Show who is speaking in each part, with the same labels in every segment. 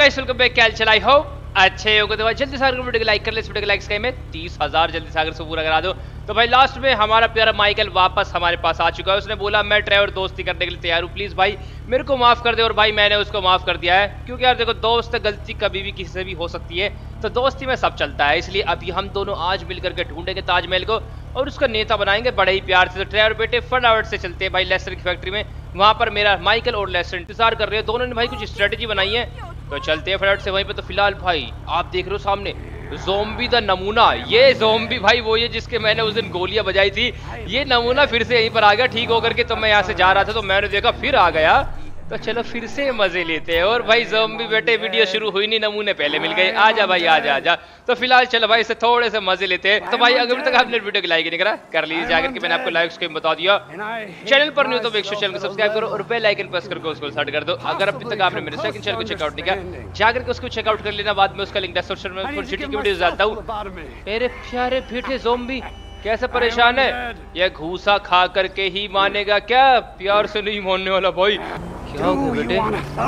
Speaker 1: Guys welcome back. क्या चला आई हो अच्छे हो तो भाई जल्दी से वीडियो को लाइक कर ले। इस वीडियो को लाइक स्काई में 30,000 जल्दी से से पूरा करा दो। तो भाई लास्ट में हमारा प्यारा माइकल वापस हमारे पास आ चुका है। उसने बोला मैं ट्रेवर दोस्ती करने के लिए तैयार हूँ, प्लीज भाई मेरे को माफ कर दे। और भाई मैंने उसको माफ कर दिया है, क्योंकि यार देखो दोस्त गलती कभी भी किसी से भी हो सकती है, तो दोस्ती में सब चलता है। इसलिए अभी हम दोनों आज मिलकर के ढूंढेंगे ताजमहल को और उसका नेता बनाएंगे बड़े ही प्यार से। तो ट्रेवर बेटे फटाफट से चलते हैं भाई लेस्टर की फैक्ट्री में। वहां पर मेरा माइकल और लेस्टर इंतजार कर रहे हैं। दोनों ने भाई कुछ स्ट्रेटेजी बनाई है, तो चलते हैं फटाफट से वहीं पे। तो फिलहाल भाई आप देख रहे हो सामने ज़ोंबी द नमूना। ये ज़ोंबी भाई वो ये जिसके मैंने उस दिन गोलियां बजाई थी, ये नमूना फिर से यहीं पर आ गया ठीक होकर के। तो मैं यहाँ से जा रहा था तो मैंने देखा फिर आ गया, तो चलो फिर से मजे लेते हैं। और भाई ज़ोंबी बेटे वीडियो शुरू हुई नहीं, नमूने पहले मिल गए। आजा भाई आजा आजा। तो फिलहाल चलो भाई इससे थोड़े से मजे लेते हैं। तो भाई अगर तक आपने वीडियो को लाइक नहीं करा कर लीजिए जाकर के, मैंने आपको लाइक स्कीम बता दिया। चैनल पर नहीं हो तो एक चैनल को सब्सक्राइब करो और बेल आइकन प्रेस करके उसको सेट कर दो। अगर अभी तक आपने मेरे सेकंड चैनल को चेकआउट नहीं किया जाकर के उसको चेकआउट कर लेना, बाद में उसका लिंक डिस्क्रिप्शन में छोटी की वीडियो डालता हूँ। मेरे प्यारे बेटे ज़ोंबी कैसे परेशान है, ये घूसा खा करके ही मानेगा क्या? प्यार से नहीं मानने वाला भाई। क्या हो गया बेटे?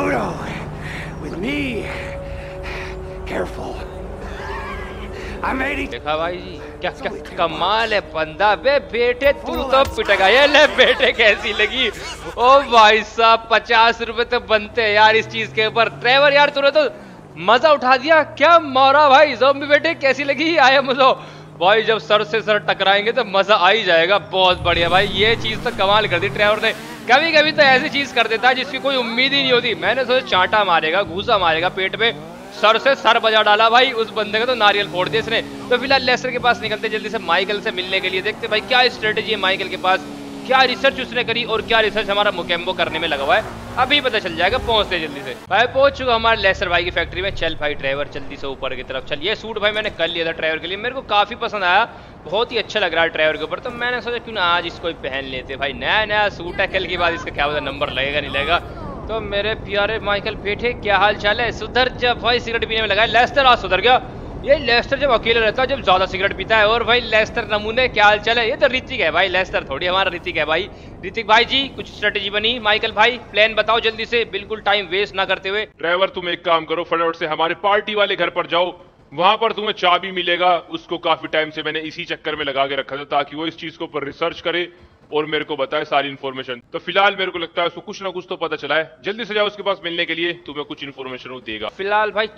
Speaker 1: देखा भाई जी क्या क्या कमाल है बंदा। बे बेटे तू तो पिटेगा। ये ले बेटे कैसी लगी? ओ भाई साहब 50 रुपए तो बनते हैं यार इस चीज के ऊपर। ट्रेवर यार तूने तो मजा उठा दिया, क्या मारा भाई। ज़ोंबी बेटे कैसी लगी? आया मुझे भाई जब सर से सर टकराएंगे तो मजा आ ही जाएगा। बहुत बढ़िया भाई, ये चीज तो कमाल कर दी ट्रेवर ने। कभी कभी तो ऐसी चीज कर देता है जिसकी कोई उम्मीद ही नहीं होती। मैंने सोचा चांटा मारेगा, घूसा मारेगा पेट में, सर से सर बजा डाला भाई उस बंदे का, तो नारियल फोड़ दिया इसने। तो फिलहाल लेस्टर के पास निकलते जल्दी से माइकल से मिलने के लिए। देखते भाई क्या स्ट्रेटेजी है माइकल के पास, क्या रिसर्च उसने करी और क्या रिसर्च हमारा मुकेम्बो करने में लगा हुआ है, अभी पता चल जाएगा। पहुंचते जल्दी से भाई। पहुंच चुका हमारे लेस्टर भाई की फैक्ट्री में। चल भाई ड्राइवर जल्दी से ऊपर की तरफ चल। ये सूट भाई मैंने कर लिया था ड्राइवर के लिए, मेरे को काफी पसंद आया, बहुत ही अच्छा लग रहा है ड्राइवर के ऊपर। तो मैंने सोचा क्यों ना आज इसको ही पहन लेते भाई। नया नया सूट है, कल के बाद इसका क्या पता नंबर लगेगा नहीं लगेगा। तो मेरे प्यारे माइकल बेटे क्या हाल चाल है? सुधर जब भाई सिगरेट पीने में लगा है। लेस्टर आज सुधर गया। ये लेस्टर जब अकेले रहता है, जब ज्यादा सिगरेट पीता है। और भाई लेस्टर नमूने क्या हाल चाल है? ये तो ऋतिक है भाई, लेस्टर थोड़ी हमारा ऋतिक है भाई। ऋतिक भाई जी कुछ स्ट्रेटेजी बनी? माइकल भाई प्लान बताओ जल्दी से, बिल्कुल टाइम वेस्ट ना करते हुए।
Speaker 2: ड्राइवर तुम एक काम करो, फटाफट से हमारे पार्टी वाले घर पर जाओ, वहां पर तुम्हें चाबी मिलेगा। उसको काफी टाइम से मैंने इसी चक्कर में लगा के रखा था ताकि वो इस चीज के ऊपर रिसर्च करे और मेरे को बताए सारी इन्फॉर्मेशन। तो फिलहाल मेरे को लगता है उसको कुछ ना कुछ तो पता चला है। जल्दी से जाओ उसके पास मिलने के लिए, तुम्हें कुछ इन्फॉर्मेशन वो देगा।
Speaker 1: फिलहाल भाई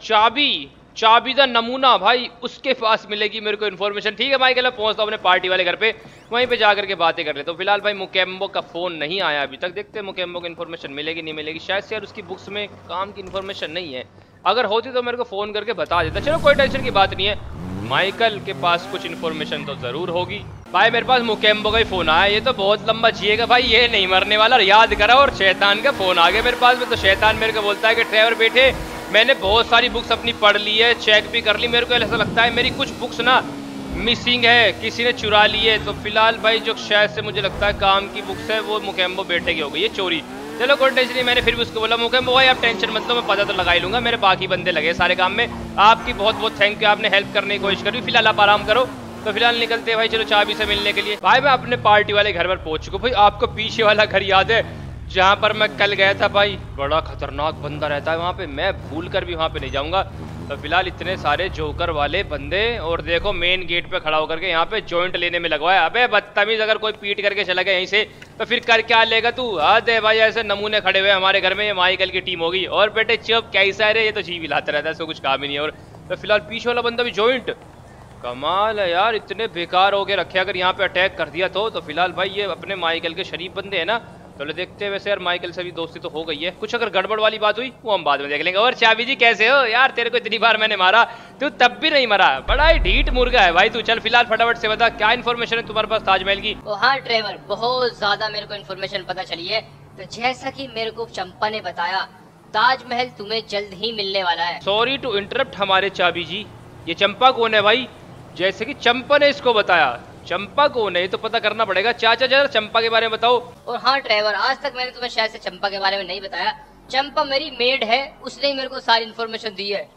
Speaker 1: चाबी दा नमूना भाई उसके पास मिलेगी मेरे को इन्फॉर्मेशन। ठीक है माइकल, मैं पहुंचता हूं अपने पार्टी वाले घर पे, वहीं पे जाकर के बातें कर ले। तो फिलहाल भाई मुकेम्बो का फोन नहीं आया अभी तक। देखते हैं मुकेम्बो की इन्फॉर्मेशन मिलेगी नहीं मिलेगी। शायद से यार उसकी बुक्स में काम की इन्फॉर्मेशन नहीं है, अगर होती तो मेरे को फोन करके बता देता। चलो कोई टेंशन की बात नहीं है, माइकल के पास कुछ इन्फॉर्मेशन तो जरूर होगी। भाई मेरे पास मुकेम्बो का ही फोन आया, ये तो बहुत लंबा जिएगा भाई, ये नहीं मरने वाला, याद करा। और शैतान का फोन आ गया मेरे पास में। तो शैतान मेरे को बोलता है कि ट्रेवर बेटे मैंने बहुत सारी बुक्स अपनी पढ़ ली है, चेक भी कर ली, मेरे को ऐसा लगता है मेरी कुछ बुक्स ना मिसिंग है, किसी ने चुरा ली है। तो फिलहाल भाई जो शायद से मुझे लगता है काम की बुक्स है वो मुकेम्बो बेटे की हो गई है चोरी। चलो कोई टेंशन नहीं, मैंने फिर भी उसको बोला मुकेम्बो भाई आप टेंशन मत लो, मैं पता तो लगा ही लूंगा, मेरे बाकी बंदे लगे सारे काम में। आपकी बहुत बहुत थैंक यू, आपने हेल्प करने की कोशिश करी। फिलहाल आप आराम करो। तो फिलहाल निकलते हैं भाई, चलो चाबी से मिलने के लिए। भाई मैं अपने पार्टी वाले घर पर पहुंच चुका। भाई आपको पीछे वाला घर याद है जहाँ पर मैं कल गया था? भाई बड़ा खतरनाक बंदा रहता है वहाँ पे, मैं भूल कर भी वहाँ पे नहीं जाऊँगा। तो फिलहाल इतने सारे जोकर वाले बंदे, और देखो मेन गेट पे खड़ा होकर के यहाँ पे जॉइंट लेने में लगवा है। अबे बदतमीज, अगर कोई पीट करके चला गया यहीं से तो फिर कर क्या लेगा तू? दे भाई ऐसे नमूने खड़े हुए हमारे घर में, ये माइकल की टीम होगी। और बेटे चुप कैसा है रे, ये तो जी हिलाता रहता है, इसको कुछ काम ही नहीं है। और तो फिलहाल पीछे वाला बंदा भी जॉइंट, कमाल है यार, इतने बेकार हो के रखे। अगर यहाँ पे अटैक कर दिया तो फिलहाल भाई ये अपने माइकल के शरीफ बंदे हैं ना। चलो देखते हैं। वैसे यार माइकल से भी दोस्ती तो हो गई है, कुछ अगर गड़बड़ वाली बात हुई वो हम बाद में देख लेंगे। और चाबी जी कैसे हो यार? तेरे को इतनी बार मैंने मारा, तू तब भी नहीं मरा, बड़ा ही ढीठ मुर्गा है भाई तू। चल फिलहाल फटाफट से बता क्या इन्फॉर्मेशन है तुम्हारे पास ताजमहल की?
Speaker 3: हाँ ड्राइवर, बहुत ज्यादा मेरे को इन्फॉर्मेशन पता चली है। तो जैसा कि मेरे को चंपा ने बताया, ताजमहल तुम्हें जल्द ही मिलने वाला है।
Speaker 1: सॉरी टू इंटरप्ट हमारे चाबी जी, ये चंपा कौन है भाई? जैसे कि चंपा ने इसको बताया, चंपा कौन है ये तो पता करना पड़ेगा। चाचा जरा चंपा के बारे में बताओ।
Speaker 3: और हाँ ड्राइवर, आज तक मैंने तुम्हें शायद से चंपा के बारे में नहीं बताया। चंपा मेरी मेड है, उसने ही मेरे को सारी इन्फॉर्मेशन दी है।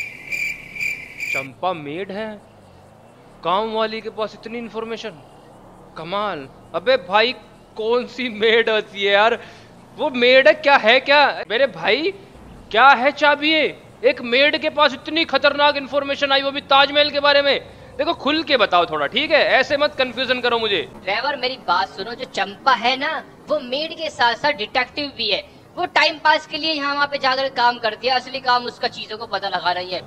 Speaker 1: चंपा मेड है? गांव वाली के पास इतनी इन्फॉर्मेशन, कमाल। अबे भाई कौन सी मेड होती है यार? वो मेड है क्या? है क्या मेरे भाई? क्या है चाबी? एक मेड के पास इतनी खतरनाक इंफॉर्मेशन आई, वो भी ताजमहल के बारे में। देखो खुल के बताओ थोड़ा, ठीक है, ऐसे मत कंफ्यूजन करो मुझे।
Speaker 3: ड्राइवर मेरी बात सुनो, जो चंपा है ना वो मेड के साथ साथ डिटेक्टिव भी है। वो टाइम पास के लिए यहाँ वहाँ पे जाकर काम करती है, असली काम उसका चीजों को पता लगा रही है।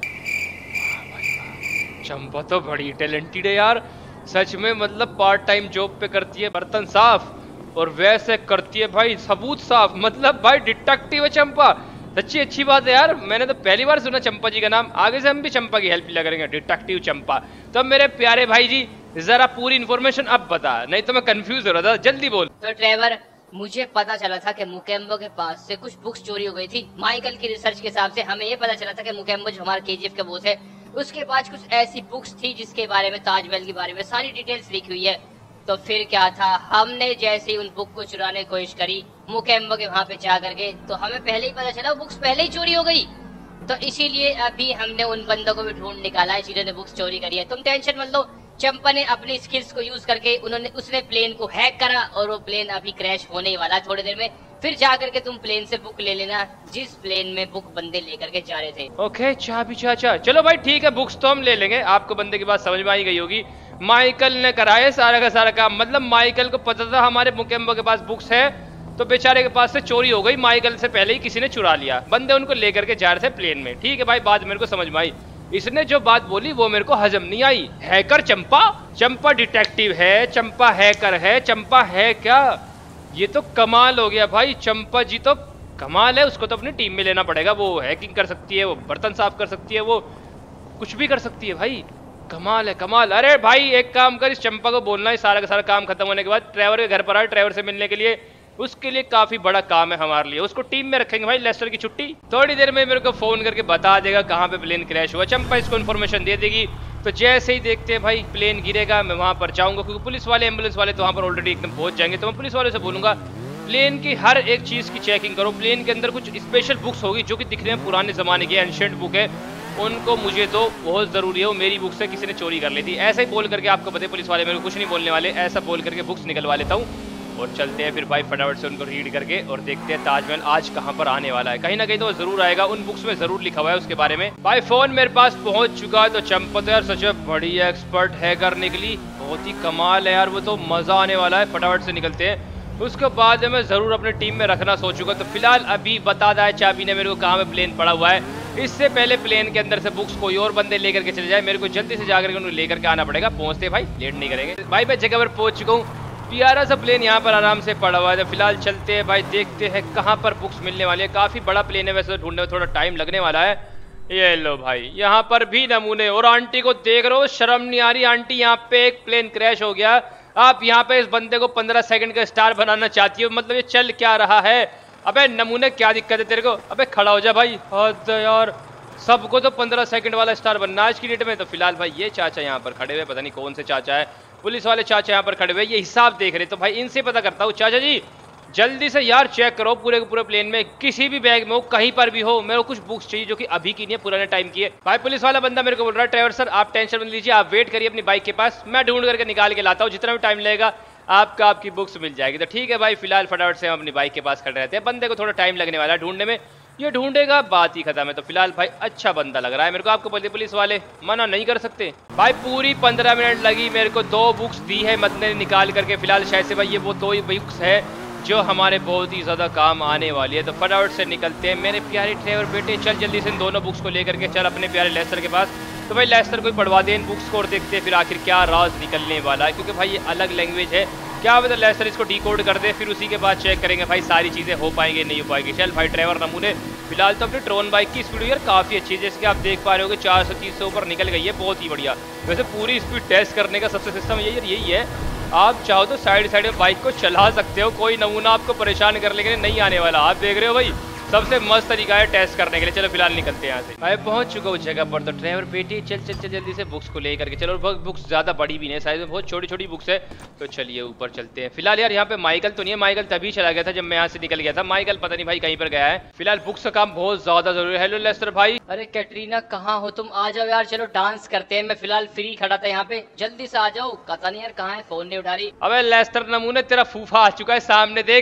Speaker 1: चंपा तो बड़ी टैलेंटेड है यार, सच में। मतलब पार्ट टाइम जॉब पे करती है बर्तन साफ, और वैसे करती है भाई सबूत साफ। मतलब भाई डिटेक्टिव है चंपा, सच्ची अच्छी बात है यार। मैंने तो पहली बार सुना चंपा जी का नाम। आगे से हम भी चंपा की हेल्प लिया करेंगे, डिटेक्टिव चंपा। तो मेरे प्यारे भाई जी जरा पूरी इन्फॉर्मेशन अब बता, नहीं तो मैं कंफ्यूज हो रहा था, जल्दी बोल।
Speaker 3: तो ड्राइवर मुझे पता चला था कि मुकेम्बो के पास से कुछ बुक्स चोरी हो गई थी। माइकल की रिसर्च के हिसाब से हमें ये पता चला था कि मुकेम्बो जो हमारा केजीएफ का बॉस है उसके पास कुछ ऐसी बुक्स थी जिसके बारे में, ताजमहल के बारे में सारी डिटेल्स लिखी हुई है। तो फिर क्या था, हमने जैसे ही उन बुक को चुराने की कोशिश करी मुकेम्बो के वहाँ पे जा करके, तो हमें पहले ही पता चला वो बुक्स पहले ही चोरी हो गई। तो इसीलिए अभी हमने उन बंदों को भी ढूंढ निकाला है जिन्होंने बुक्स चोरी करी है। तुम टेंशन मत लो, चंपा ने अपनी स्किल्स को यूज करके उसने प्लेन को हैक करा और वो प्लेन अभी क्रैश होने ही वाला है थोड़ी देर में। फिर जा करके तुम प्लेन से बुक ले लेना जिस प्लेन में बुक बंदे लेकर के जा रहे थे।
Speaker 1: ओके चाबी चाचा, चलो भाई ठीक है, बुक्स तो हम ले लेंगे। आपको बंदे की बात समझ में आई गई होगी, माइकल ने कराया सारा का सारा काम। मतलब माइकल को पता था हमारे मुकेम्बो के पास बुक्स है, तो बेचारे के पास से चोरी हो गई। माइकल से पहले ही किसी ने चुरा लिया। बंदे उनको लेकर के जा रहे थे प्लेन में, ठीक है भाई, बात मेरे को समझ में आई। इसने जो बात बोली वो मेरे को हजम नहीं आई। हैकर चंपा, चंपा डिटेक्टिव है, चंपा हैकर है, चंपा है क्या? ये तो कमाल हो गया भाई। चंपा जी तो कमाल है, उसको तो अपनी टीम में लेना पड़ेगा। वो हैकिंग कर सकती है, वो बर्तन साफ कर सकती है, वो कुछ भी कर सकती है भाई। कमाल है कमाल। अरे भाई एक काम कर, इस चंपा को बोलना है सारा का सारा काम खत्म होने के बाद ड्राइवर के घर पर आए ड्राइवर से मिलने के लिए। उसके लिए काफी बड़ा काम है हमारे लिए, उसको टीम में रखेंगे भाई। लेस्टर की छुट्टी थोड़ी देर में मेरे को फोन करके बता देगा कहाँ पे प्लेन क्रैश हुआ। चंपा इसको इन्फॉर्मेशन दे देगी, तो जैसे ही देखते हैं भाई प्लेन गिरेगा मैं वहां पर जाऊंगा, क्योंकि पुलिस वाले एम्बुलेंस वाले तो वहां पर ऑलरेडी एकदम पहुंच जाएंगे। तो मैं पुलिस वाले से बोलूंगा प्लेन की हर एक चीज की चेकिंग करो। प्लेन के अंदर कुछ स्पेशल बुक्स होगी जो कि दिखने में पुराने जमाने की एंशिएंट बुक है, उनको मुझे तो बहुत जरूरी है। वो मेरी बुक से किसी ने चोरी कर ली थी। ऐसे ही बोल करके आपको पता है पुलिस वाले मेरे को कुछ नहीं बोलने वाले। ऐसा बोल करके बुक्स निकलवा लेता हूँ और चलते हैं फिर भाई फटाफट से उनको रीड करके, और देखते हैं ताजमहल आज कहाँ पर आने वाला है। कहीं ना कहीं तो जरूर आएगा, उन बुक्स में जरूर लिखा हुआ है उसके बारे में। भाई फोन मेरे पास पहुंच चुका है। तो चंपा तो यार सच में बड़ी एक्सपर्ट है करने के लिए, बहुत ही कमाल है यार। वो तो मजा आने वाला है। फटाफट से निकलते हैं, उसके बाद मैं जरूर अपने टीम में रखना सोचूंगा। तो फिलहाल अभी बता दा है चाबी ने मेरे को कहाँ पे प्लेन पड़ा हुआ है। इससे पहले प्लेन के अंदर से बुक्स कोई और बंदे लेकर के चले जाए, मेरे को जल्दी से जाकर के उन्हें लेकर के आना पड़ेगा। पहुंचते भाई, लेट नहीं करेंगे भाई। मैं जगह पर पहुंच चुका हूँ, प्यारा सा प्लेन यहाँ पर आराम से पड़ा हुआ है। तो फिलहाल चलते हैं भाई, देखते हैं कहाँ पर बुक्स मिलने वाली है। काफी बड़ा प्लेन है वैसे, ढूंढने में थोड़ा टाइम लगने वाला है। ये लो भाई, यहाँ पर भी नमूने। और आंटी को देख रहे हो, शर्म नहीं आ रही आंटी? यहाँ पे एक प्लेन क्रैश हो गया, आप यहाँ पे इस बंदे को 15 सेकंड का स्टार बनाना चाहती हो? मतलब ये चल क्या रहा है? अबे नमूने क्या दिक्कत है तेरे को? अबे खड़ा हो जा भाई। हद यार, सबको तो 15 सेकंड वाला स्टार बनना आज की डेट में। तो फिलहाल भाई ये चाचा यहाँ पर खड़े हुए, पता नहीं कौन से चाचा है, पुलिस वाले चाचा यहाँ पर खड़े हुए, ये हिसाब देख रहे। तो भाई इनसे पता करता हूँ। चाचा जी जल्दी से यार चेक करो पूरे के पूरे प्लेन में, किसी भी बैग में हो, कहीं पर भी हो, मेरे को कुछ बुक्स चाहिए जो कि अभी की नहीं है, पुराने टाइम की है। भाई पुलिस वाला बंदा मेरे को बोल रहा है, ड्राइवर सर आप टेंशन मत लीजिए, आप वेट करिए अपनी बाइक के पास, मैं ढूंढ करके निकाल के लाता हूँ। जितना भी टाइम लगेगा आपकी बुक्स मिल जाएगी। तो ठीक है भाई, फिलहाल फटाफट से हम अपनी बाइक के पास खड़े रहते हैं। बंदे को थोड़ा टाइम लगने वाला है ढूंढने में, ये ढूंढेगा बात ही खत्म है। तो फिलहाल भाई अच्छा बंदा लग रहा है मेरे को। आपको बोलते पुलिस वाले मना नहीं कर सकते भाई। पूरी 15 मिनट लगी मेरे को, 2 बुक्स दी है बंदे ने निकाल करके। फिलहाल शायद से भाई ये वो 2 ही बुक्स है जो हमारे बहुत ही ज्यादा काम आने वाली है। तो फटाफट से निकलते हैं मेरे प्यारे ड्राइवर बेटे, चल जल्दी से इन दोनों बुक्स को लेकर के चल अपने प्यारे लेस्टर के पास। तो भाई लेस्टर को पढ़वा दे इन बुक्स को और देखते हैं फिर आखिर क्या राज निकलने वाला है, क्योंकि भाई ये अलग लैंग्वेज है। क्या पता लेस्टर इसको डिकोड कर दे, फिर उसी के बाद चेक करेंगे भाई सारी चीजें हो पाएंगी नहीं हो पाएगी। चल भाई ड्राइवर नमूने। फिलहाल तो अपनी ट्रोन बाइक की स्पीड यार काफी अच्छी है, जैसे कि आप देख पा रहे हो कि 430 से ऊपर निकल गई है, बहुत ही बढ़िया। वैसे पूरी स्पीड टेस्ट करने का सबसे सिस्टम यही है, आप चाहो तो साइड में बाइक को चला सकते हो, कोई नमूना आपको परेशान करने के लिए नहीं आने वाला। आप देख रहे हो भाई, सबसे मस्त तरीका है टेस्ट करने के लिए। चलो फिलहाल निकलते हैं यहाँ से। मैं पहुंच चुका हूँ जगह पर। तो ड्राइवर बेटी चल जल्दी से बुक्स को लेकर के चलो। बुक्स ज्यादा बड़ी भी नहीं, साइज में बहुत छोटी छोटी बुक्स है। तो चलिए ऊपर चलते हैं। फिलहाल यार यहाँ पे माइकल तो नहीं है, माइकल तभी चला गया था जब मैं यहाँ से निकल गया था। माइकल पता नहीं भाई कहीं पर गया है। फिलहाल बुक्स का काम बहुत ज्यादा जरूरी है। हेलो लेस्टर भाई।
Speaker 3: अरे कैटरीना कहाँ हो तुम? आ जाओ यार, चलो डांस करते हैं। मैं फिलहाल फ्री खड़ा था यहाँ पे, जल्दी से आ जाओ। पता नहीं यार कहाँ है, फोन नहीं उठा रही।
Speaker 1: अबे लेस्टर नमूने तेरा फूफा आ चुका है सामने, देख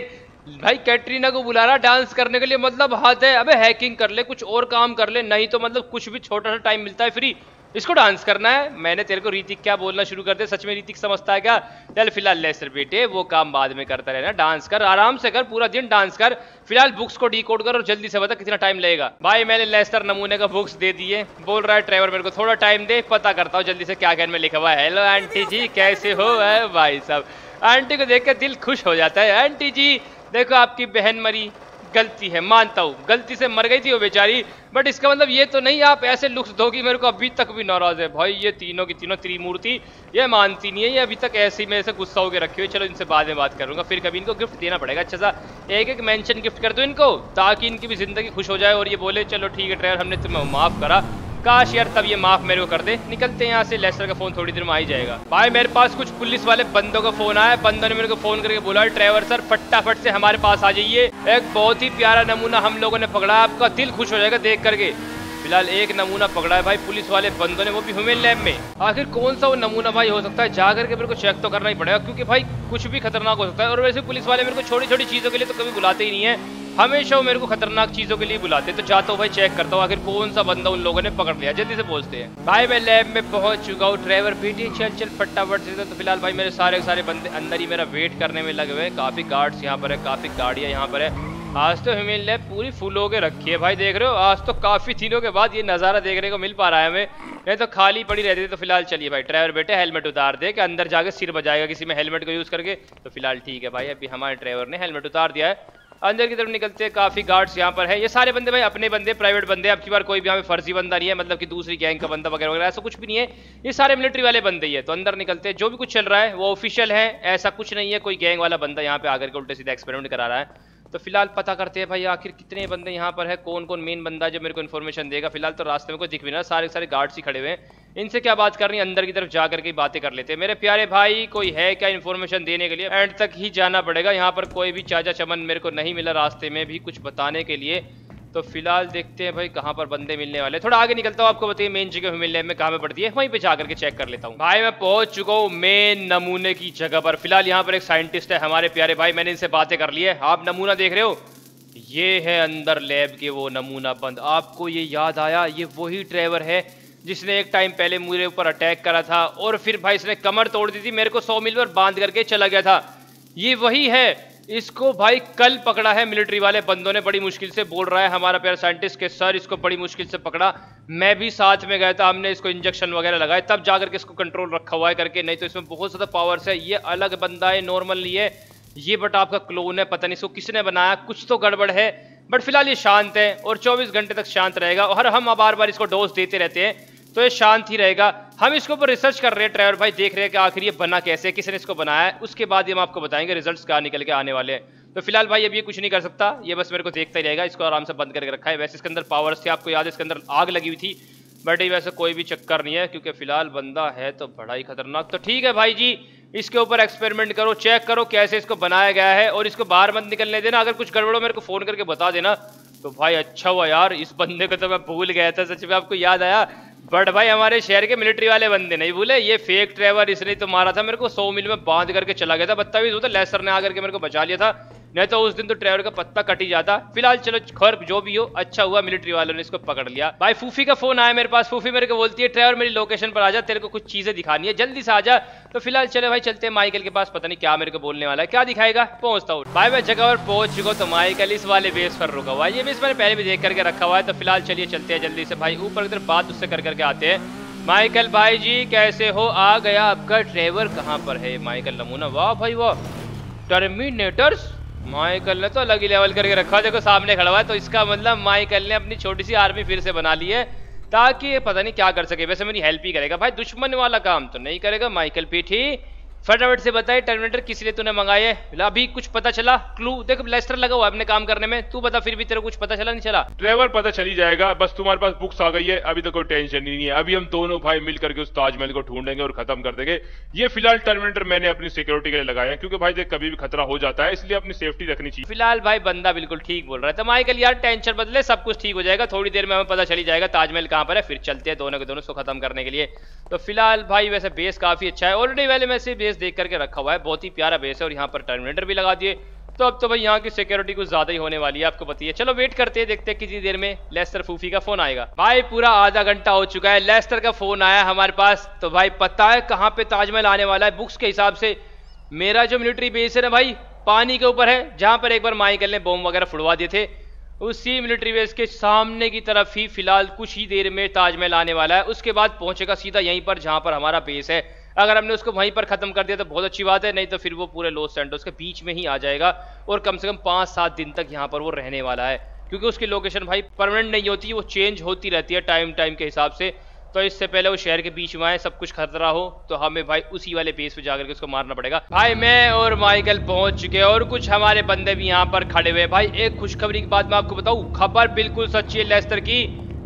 Speaker 1: भाई कैटरीना को बुला रहा डांस करने के लिए, मतलब हद है। अबे हैकिंग कर ले, कुछ और काम कर ले, नहीं तो मतलब कुछ भी छोटा सा टाइम मिलता है फ्री, इसको डांस करना है। मैंने तेरे को ऋतिक क्या बोलना शुरू कर दे, सच में ऋतिक समझता है क्या? चल फिलहाल लेस्टर बेटे वो काम बाद में करता रहना, डांस कर आराम से कर, पूरा दिन डांस कर। फिलहाल बुक्स को डीकोड कर और जल्दी से बता कितना टाइम लगेगा। भाई मैंने लेस्टर नमूने का बुक्स दे दिए, बोल रहा है ट्रेवर मेरे को थोड़ा टाइम दे, पता करता हूँ जल्दी से क्या क्या में लिखा हुआ है। हेलो आंटी जी कैसे हो? है भाई साहब, आंटी को देख कर दिल खुश हो जाता है। आंटी जी देखो आपकी बहन मरी, गलती है मानता हूँ, गलती से मर गई थी वो बेचारी, बट इसका मतलब ये तो नहीं आप ऐसे लुक्स दोगी मेरे को। अभी तक भी नाराज है भाई, ये तीनों की तीनों त्रिमूर्ति, ये मानती नहीं है, ये अभी तक ऐसे ही मेरे से गुस्सा होकर रखी हुई। चलो इनसे बाद में बात करूंगा, फिर कभी इनको गिफ्ट देना पड़ेगा अच्छा सा, एक एक मेंशन गिफ्ट कर दो इनको, ताकि इनकी भी जिंदगी खुश हो जाए और ये बोले चलो ठीक है ड्राइवर हमने तुम्हें माफ करा। काश यार तब ये माफ मेरे को कर दे। निकलते हैं यहाँ से, लेस्टर का फोन थोड़ी देर में आ ही जाएगा। भाई मेरे पास कुछ पुलिस वाले बंदों का फोन आया, बंदों ने मेरे को फोन करके बोला ड्राइवर सर फटाफट से हमारे पास आ जाइए, एक बहुत ही प्यारा नमूना हम लोगों ने पकड़ा, आपका दिल खुश हो जाएगा देख करके। फिलहाल एक नमूना पकड़ा है भाई पुलिस वाले बंदों ने, वो भी ह्यूमन लैब में। आखिर कौन सा वो नमूना भाई हो सकता है, जा करके मेरे को चेक तो करना ही पड़ेगा, क्योंकि भाई कुछ भी खतरनाक हो सकता है। और वैसे पुलिस वाले मेरे को छोटी छोटी चीजों के लिए तो कभी बुलाते ही नहीं है, हमेशा वो मेरे को खतरनाक चीजों के लिए बुलाते। तो चाहता हूँ भाई चेक करता हूँ आखिर कौन सा बंदा उन लोगों ने पकड़ लिया, जल्दी से पहुंचते हैं। भाई मैं लैब में पहुंच चुका हूँ, ड्राइवर बेटी चल चल फटाफट से। तो फिलहाल भाई मेरे सारे बंदे अंदर ही मेरा वेट करने में लगे हुए हैं, काफी गार्ड्स यहाँ पर है, काफी गाड़ियाँ यहाँ पर है। आज तो ह्यूमन लैब पूरी फुल होके रखी है भाई, देख रहे हो, आज तो काफी दिनों के बाद ये नजारा देखने को मिल पा रहा है हमें, नहीं तो खाली पड़ी रहती थी। तो फिलहाल चलिए भाई ड्राइवर बेटे हेलमेट उतार दे कि अंदर जाके सिर बजाएगा किसी में हेलमेट को यूज करके। तो फिलहाल ठीक है भाई, अभी हमारे ड्राइवर ने हेलमेट उतार दिया है। अंदर की तरफ निकलते हैं, काफी गार्ड्स यहाँ पर है। ये सारे बंदे भाई अपने बंदे, प्राइवेट बंदे, अब की बार कोई भी यहाँ पे फर्जी बंदा नहीं है, मतलब कि दूसरी गैंग का बंदा वगैरह वगैरह ऐसा कुछ भी नहीं है, ये सारे मिलिट्री वाले बंदे ही है। तो अंदर निकलते हैं, जो भी कुछ चल रहा है वो ऑफिशियल है, ऐसा कुछ नहीं है कोई गैंग वाला बंदा यहाँ पे आकर के उल्टे सीधे एक्सपेरिमेंट करा रहा है। तो फिलहाल पता करते हैं भाई आखिर कितने बंदे यहाँ पर है, कौन कौन मेन बंदा है जो मेरे को इन्फॉर्मेशन देगा। फिलहाल तो रास्ते में कोई दिख भी ना, सारे गार्ड्स ही खड़े हुए हैं, इनसे क्या बात करनी, अंदर की तरफ जा करके बातें कर लेते हैं। मेरे प्यारे भाई कोई है क्या इन्फॉर्मेशन देने के लिए? एंड तक ही जाना पड़ेगा, यहाँ पर कोई भी चाचा चमन मेरे को नहीं मिला रास्ते में भी कुछ बताने के लिए। तो फिलहाल देखते हैं भाई कहाँ पर बंदे मिलने वाले। थोड़ा आगे निकलता हूँ, आपको बताइए मेन जगह ह्यूमन लैब में कहाँ पे पड़ती है, वहीं पे जाकर के चेक कर लेता हूँ। भाई मैं पहुंच चुका हूँ मेन नमूने की जगह पर। फिलहाल यहाँ पर एक साइंटिस्ट है हमारे प्यारे भाई, मैंने इनसे बातें कर ली है। आप नमूना देख रहे हो, ये है अंदर लैब के वो नमूना बंद। आपको ये याद आया, ये वही ड्राइवर है जिसने एक टाइम पहले मेरे ऊपर अटैक करा था और फिर भाई इसने कमर तोड़ दी थी, मेरे को 100 मील पर बांध करके चला गया था। ये वही है, इसको भाई कल पकड़ा है मिलिट्री वाले बंदों ने, बड़ी मुश्किल से। बोल रहा है हमारा प्यारा साइंटिस्ट के सर इसको बड़ी मुश्किल से पकड़ा, मैं भी साथ में गया था, हमने इसको इंजेक्शन वगैरह लगाए तब जाकर के इसको कंट्रोल रखा हुआ है करके, नहीं तो इसमें बहुत ज्यादा पावर्स है। ये अलग बंदा है, नॉर्मल नहीं है ये, बट आपका क्लोन है, पता नहीं इसको किसने बनाया, कुछ तो गड़बड़ है। बट फिलहाल ये शांत है और 24 घंटे तक शांत रहेगा, और हम बार बार इसको डोज देते रहते हैं तो ये शांत ही रहेगा। हम इसके ऊपर रिसर्च कर रहे हैं ड्राइवर भाई, देख रहे हैं कि आखिर ये बना कैसे, किसने इसको बनाया है, उसके बाद हम आपको बताएंगे रिजल्ट्स क्या निकल के आने वाले हैं। तो फिलहाल भाई अभी ये कुछ नहीं कर सकता, ये बस मेरे को देखता ही रहेगा, इसको आराम से बंद करके रखा है। वैसे इसके अंदर पावर्स थे, आपको याद है इसके अंदर आग लगी हुई थी, बट ये वैसे कोई भी चक्कर नहीं है क्योंकि फिलहाल बंदा है तो बड़ा ही खतरनाक। तो ठीक है भाई जी, इसके ऊपर एक्सपेरिमेंट करो, चेक करो कैसे इसको बनाया गया है, और इसको बाहर मत निकलने देना। अगर कुछ गड़बड़ हो मेरे को फोन करके बता देना। तो भाई अच्छा हुआ यार, इस बंदे को तो मैं भूल गया था, सच में आपको याद आया। बट भाई हमारे शहर के मिलिट्री वाले बंदे नहीं भूले, ये फेक ड्राइवर इसने तो मारा था मेरे को, 100 मील में बांध करके चला गया था, बदतमीज होता। लेस्टर ने आकर के मेरे को बचा लिया था, नहीं तो उस दिन तो ड्राइवर का पत्ता कट ही जाता। फिलहाल चलो खैर जो भी हो, अच्छा हुआ मिलिट्री वालों ने इसको पकड़ लिया। भाई फूफी का फोन आया मेरे पास, फूफी मेरे को बोलती है ड्राइवर मेरी लोकेशन पर आ जा, तेरे को कुछ चीजें दिखानी है, जल्दी से आ जा। तो फिलहाल चले भाई चलते हैं माइकल के पास, पता नहीं क्या मेरे को बोलने वाला है, क्या दिखाएगा, पहुंचता हूँ। भाई मैं जगह पर पहुंच चुका हूँ, तो माइकल इस वाले बेस पर रुका हुआ है, ये बेस मैंने पहले भी देख करके रखा हुआ है। तो फिलहाल चलिए चलते हैं जल्दी से भाई ऊपर की तरफ, बात उससे कर करके आते हैं। माइकल भाई जी कैसे हो, आ गया आपका ड्राइवर, कहाँ पर है माइकल नमूना? वाह भाई वाह, टर्मिनेटर्स, माइकल ने तो अलग ही लेवल करके रखा, देखो सामने खड़ा हुआ है। तो इसका मतलब माइकल ने अपनी छोटी सी आर्मी फिर से बना ली है, ताकि पता नहीं क्या कर सके। वैसे मेरी हेल्प ही करेगा भाई, दुश्मन वाला काम तो नहीं करेगा। माइकल पीठी फटाफट से बताइए टर्मिनेटर किस लिए तूने मंगाए है? अभी कुछ पता चला? क्लू देख, लेस्टर लगा हुआ अपने काम करने में, तू बता फिर भी तेरे कुछ पता चला नहीं चला?
Speaker 2: ड्राइवर पता चली जाएगा, बस तुम्हारे पास बुक्स आ गई है, अभी तो कोई टेंशन ही नहीं है। अभी हम दोनों भाई मिल करके उस ताजमहल को ढूंढेंगे और खत्म कर देंगे। ये फिलहाल टर्मिनेटर मैंने अपनी सिक्योरिटी के लिए लगाया है, क्योंकि भाई देख कभी भी खतरा हो जाता है, इसलिए अपनी सेफ्टी रखनी चाहिए।
Speaker 1: फिलहाल भाई बंदा बिल्कुल ठीक बोल रहा है। तो माइकल यार टेंशन बदले, सब कुछ ठीक हो जाएगा, थोड़ी देर में हमें पता चली जाएगा ताजमहल कहाँ पर है, फिर चलते हैं दोनों के दोनों को खत्म करने के लिए। तो फिलहाल भाई वैसे बेस काफी अच्छा है, ऑलरेडी पहले मैं से बेस देख करके रखा हुआ है, बहुत ही प्यारा बेस है, और यहाँ पर टर्मिनेटर भी लगा दिए। तो अब तो भाई यहाँ की सिक्योरिटी कुछ ज्यादा ही होने वाली है, आपको पता है। चलो वेट करते हैं, देखते हैं कितनी देर में लेस्टर फूफी का फोन आएगा। भाई पूरा आधा घंटा हो चुका है, लेस्टर का फोन आया हमारे पास। तो भाई पता है कहाँ पे ताजमहल आने वाला है? बुक्स के हिसाब से मेरा जो मिलिट्री बेस है ना भाई, पानी के ऊपर है, जहां पर एक बार माइकल ने बॉम्ब वगैरह फुड़वा दिए थे, उसी मिलिट्री बेस के सामने की तरफ ही फिलहाल कुछ ही देर में ताजमहल आने वाला है। उसके बाद पहुंचेगा सीधा यहीं पर जहां पर हमारा बेस है। अगर हमने उसको वहीं पर खत्म कर दिया तो बहुत अच्छी बात है, नहीं तो फिर वो पूरे लॉस सैंटोस के बीच में ही आ जाएगा और कम से कम 5-7 दिन तक यहाँ पर वो रहने वाला है, क्योंकि उसकी लोकेशन भाई परमानेंट नहीं होती, वो चेंज होती रहती है टाइम के हिसाब से। तो इससे पहले वो शहर के बीच में आए, सब कुछ खतरा हो, तो हमें भाई उसी वाले बेस पे जाकर के उसको मारना पड़ेगा। भाई मैं और माइकल पहुंच चुके हैं और कुछ हमारे बंदे भी यहाँ पर खड़े हुए। भाई एक खुशखबरी की बात मैं आपको बताऊं, खबर बिल्कुल सच्ची है लेस्टर की,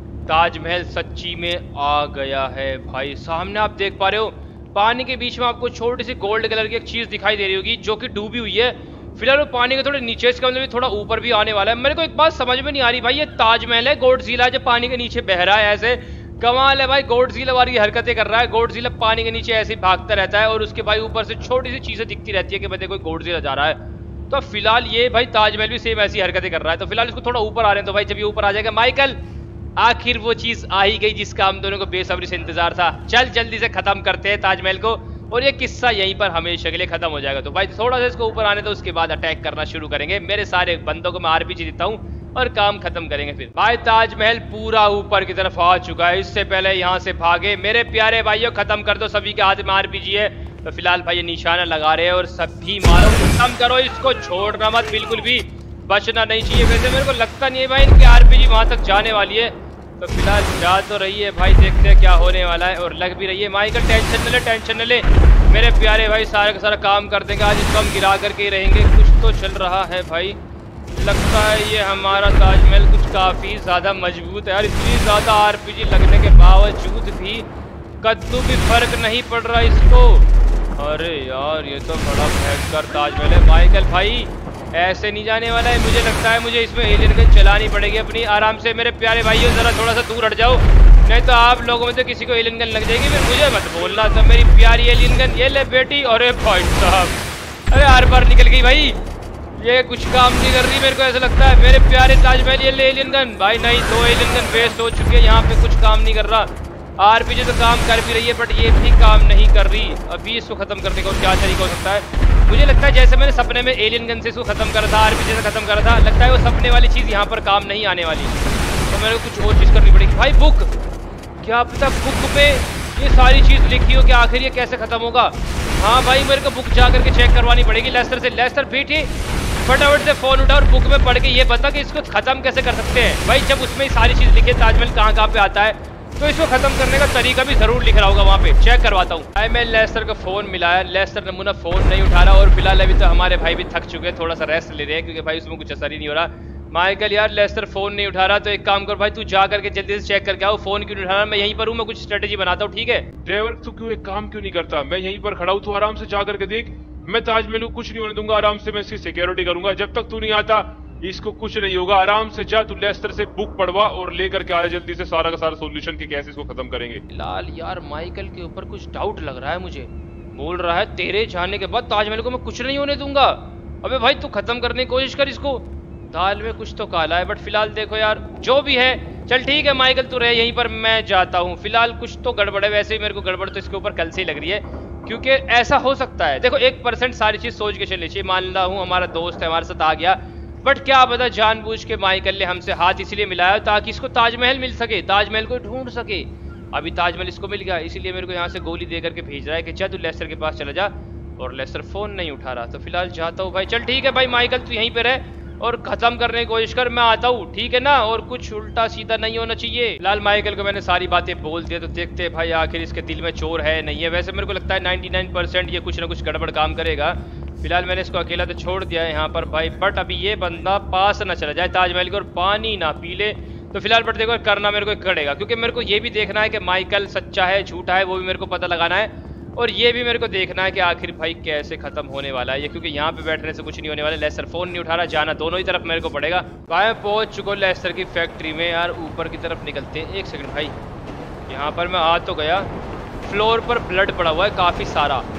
Speaker 1: ताजमहल सच्ची में आ गया है भाई। सामने आप देख पा रहे हो, पानी के बीच में आपको छोटी सी गोल्ड कलर की एक चीज दिखाई दे रही होगी जो कि डूबी हुई है। फिलहाल वो पानी के थोड़े नीचे, इसका मतलब थोड़ा ऊपर भी आने वाला है। मेरे को एक बात समझ में नहीं आ रही भाई, ये ताजमहल है गॉडजिला जो पानी के नीचे बह रहा है ऐसे? कमाल है भाई, गॉडजिला वाली हरकतें कर रहा है। गॉडजिला पानी के नीचे ऐसे ही भागता रहता है और उसके भाई ऊपर से छोटी सी चीजें दिखती रहती है कि बंदे कोई गॉडजिला जा रहा है। तो फिलहाल ये भाई ताजमहल भी सेम ऐसी हरकतें कर रहा है। तो फिलहाल इसको थोड़ा ऊपर आ रहे हैं, तो भाई जब ये ऊपर आ जाएगा माइकल, आखिर वो चीज आ ही गई जिसका हम दोनों को बेसब्री से इंतजार था। चल जल्दी से खत्म करते हैं ताजमहल को और ये किस्सा यहीं पर हमेशा के लिए खत्म हो जाएगा। तो भाई थोड़ा सा इसको ऊपर आने दो, उसके बाद अटैक करना शुरू करेंगे। मेरे सारे बंदों को मैं आरपीजी देता हूँ और काम खत्म करेंगे फिर। भाई ताजमहल पूरा ऊपर की तरफ आ चुका है, इससे पहले यहाँ से भागे। मेरे प्यारे भाइयों खत्म कर दो, सभी के हाथ में आरपीजी है। तो फिलहाल भाई ये निशाना लगा रहे हैं और सभी मारो, खत्म करो इसको, छोड़ना मत, बिल्कुल भी बचना नहीं चाहिए। वैसे मेरे को लगता नहीं है भाई इनकी आरपीजी वहां तक जाने वाली है। तो फिलहाल जा तो रही है भाई, देखते हैं क्या होने वाला है, और लग भी रही है। माइकल टेंशन न ले, टेंशन न ले मेरे प्यारे भाई, सारा का सारा काम कर देंगे आज, इसको हम गिरा करके ही रहेंगे। कुछ तो चल रहा है भाई, लगता है ये हमारा ताजमहल कुछ काफी ज्यादा मजबूत है यार। इतनी ज्यादा आरपीजी लगने के बावजूद भी कद्दू भी फर्क नहीं पड़ रहा इसको। अरे यार ये तो बड़ा भयंकर ताजमहल है। माइकल भाई ऐसे नहीं जाने वाला है, मुझे लगता है मुझे इसमें एलियन गन चलानी पड़ेगी अपनी आराम से। मेरे प्यारे भाइयों जरा थोड़ा सा दूर हट जाओ, नहीं तो आप लोगों में से किसी को एलियन गन लग जाएगी, फिर मुझे मत बोलना। तो मेरी प्यारी एलियन गन ये ले बेटी। अरे भाई साहब, अरे आर पार निकल गई भाई, ये कुछ काम नहीं कर रही मेरे को ऐसा लगता है। मेरे प्यारे ताजमहल ये ले एलियन गन। भाई नहीं, 2 एलियन गन वेस्ट हो चुकी है, यहाँ पे कुछ काम नहीं कर रहा। आरपीजी तो काम कर भी रही है बट ये भी काम नहीं कर रही। अभी इसको खत्म करने का क्या तरीका हो सकता है? मुझे लगता है जैसे मैंने सपने में एलियन गन से इसको खत्म करा था, आरपीजी से खत्म करा था, लगता है वो सपने वाली चीज यहाँ पर काम नहीं आने वाली। तो मेरे को कुछ और चीज करनी पड़ेगी। भाई बुक, क्या पता बुक पे ये सारी चीज लिखी हो कि आखिर ये कैसे खत्म होगा। हाँ भाई मेरे को बुक जा करके चेक करवानी पड़ेगी लेस्टर से। लेस्टर बेटी फटाफट से फोन उठा और बुक में पढ़ के ये बता कि इसको खत्म कैसे कर सकते हैं। भाई जब उसमें सारी चीज लिखे ताजमहल कहाँ कहाँ पे आता है, तो इसको खत्म करने का तरीका भी जरूर लिख रहा होगा वहाँ पे। चेक करवाता हूँ। भाई मैं लेस्टर का फोन मिलाया, लेस्टर नमूना फोन नहीं उठा रहा, और फिलहाल अभी तो हमारे भाई भी थक चुके हैं, थोड़ा सा रेस्ट ले रहे हैं क्योंकि भाई उसमें कुछ असर ही नहीं हो रहा। माइकल यार लेस्टर फोन नहीं उठा रहा, तो एक काम कर भाई तू जा करके जल्दी से चेक करके आओ, फोन क्यों नहीं उठा रहा। मैं यहीं पर हूँ, मैं कुछ स्ट्रेटेजी बनाता हूँ, ठीक है?
Speaker 2: ड्राइवर तू क्यों एक काम क्यों नहीं करता? मैं यहीं पर खड़ा हूँ, तू आराम से जा करके देख। मैं ताजमहल को कुछ नहीं होने दूंगा, आराम से मैं इसकी सिक्योरिटी करूंगा। जब तक तू नहीं आता इसको कुछ नहीं होगा। आराम से जा, तू लेस्टर से बुक पढ़वा और लेकर के आ जल्दी से सारा का सारा सोल्यूशन की कैसे इसको खत्म करेंगे।
Speaker 1: फिलहाल यार माइकल के ऊपर कुछ डाउट लग रहा है मुझे। बोल रहा है तेरे जाने के बाद ताजमहल को मैं कुछ नहीं होने दूंगा। अबे भाई तू खत्म करने की कोशिश कर इसको, दाल में कुछ तो काला है। बट फिलहाल देखो यार जो भी है, चल ठीक है माइकल तू रहे यहीं पर, मैं जाता हूँ। फिलहाल कुछ तो गड़बड़ है, वैसे ही मेरे को गड़बड़ तो इसके ऊपर कल से ही लग रही है, क्योंकि ऐसा हो सकता है। देखो 1% सारी चीज सोच के चलनी चाहिए। मान ला हूँ हमारा दोस्त है हमारे साथ आ गया, बट क्या पता जानबूझ के माइकल ने हमसे हाथ इसलिए मिलाया ताकि इसको ताजमहल मिल सके, ताजमहल को ढूंढ सके। अभी ताजमहल इसको मिल गया, इसीलिए मेरे को यहाँ से गोली दे करके भेज रहा है कि जा तू लेस्टर के पास चला जा, और लेस्टर फोन नहीं उठा रहा। तो फिलहाल जाता हूँ भाई। चल ठीक है भाई माइकल तू यहीं पे रह और खत्म करने की कोशिश कर, मैं आता हूँ, ठीक है ना? और कुछ उल्टा सीधा नहीं होना चाहिए। फिलहाल माइकल को मैंने सारी बातें बोल दी, तो देखते हैं भाई आखिर इसके दिल में चोर है नहीं है। वैसे मेरे को लगता है 99% ये कुछ ना कुछ गड़बड़ काम करेगा। फिलहाल मैंने इसको अकेला तो छोड़ दिया है यहाँ पर भाई, बट अभी ये बंदा पास ना चला जाए ताजमहल को और पानी ना पी ले। तो फिलहाल बट देखो करना मेरे को पड़ेगा, क्योंकि मेरे को ये भी देखना है कि माइकल सच्चा है झूठा है, वो भी मेरे को पता लगाना है। और ये भी मेरे को देखना है कि आखिर भाई कैसे खत्म होने वाला है ये, क्योंकि यहाँ पे बैठने से कुछ नहीं होने वाला। लेस्टर फोन नहीं उठा रहा, जाना दोनों ही तरफ मेरे को पड़ेगा। भाई पहुंच चुका लेस्टर की फैक्ट्री में यार, ऊपर की तरफ निकलते हैं। एक सेकंड भाई, यहाँ पर मैं आ तो गया, फ्लोर पर ब्लड पड़ा हुआ है काफी सारा।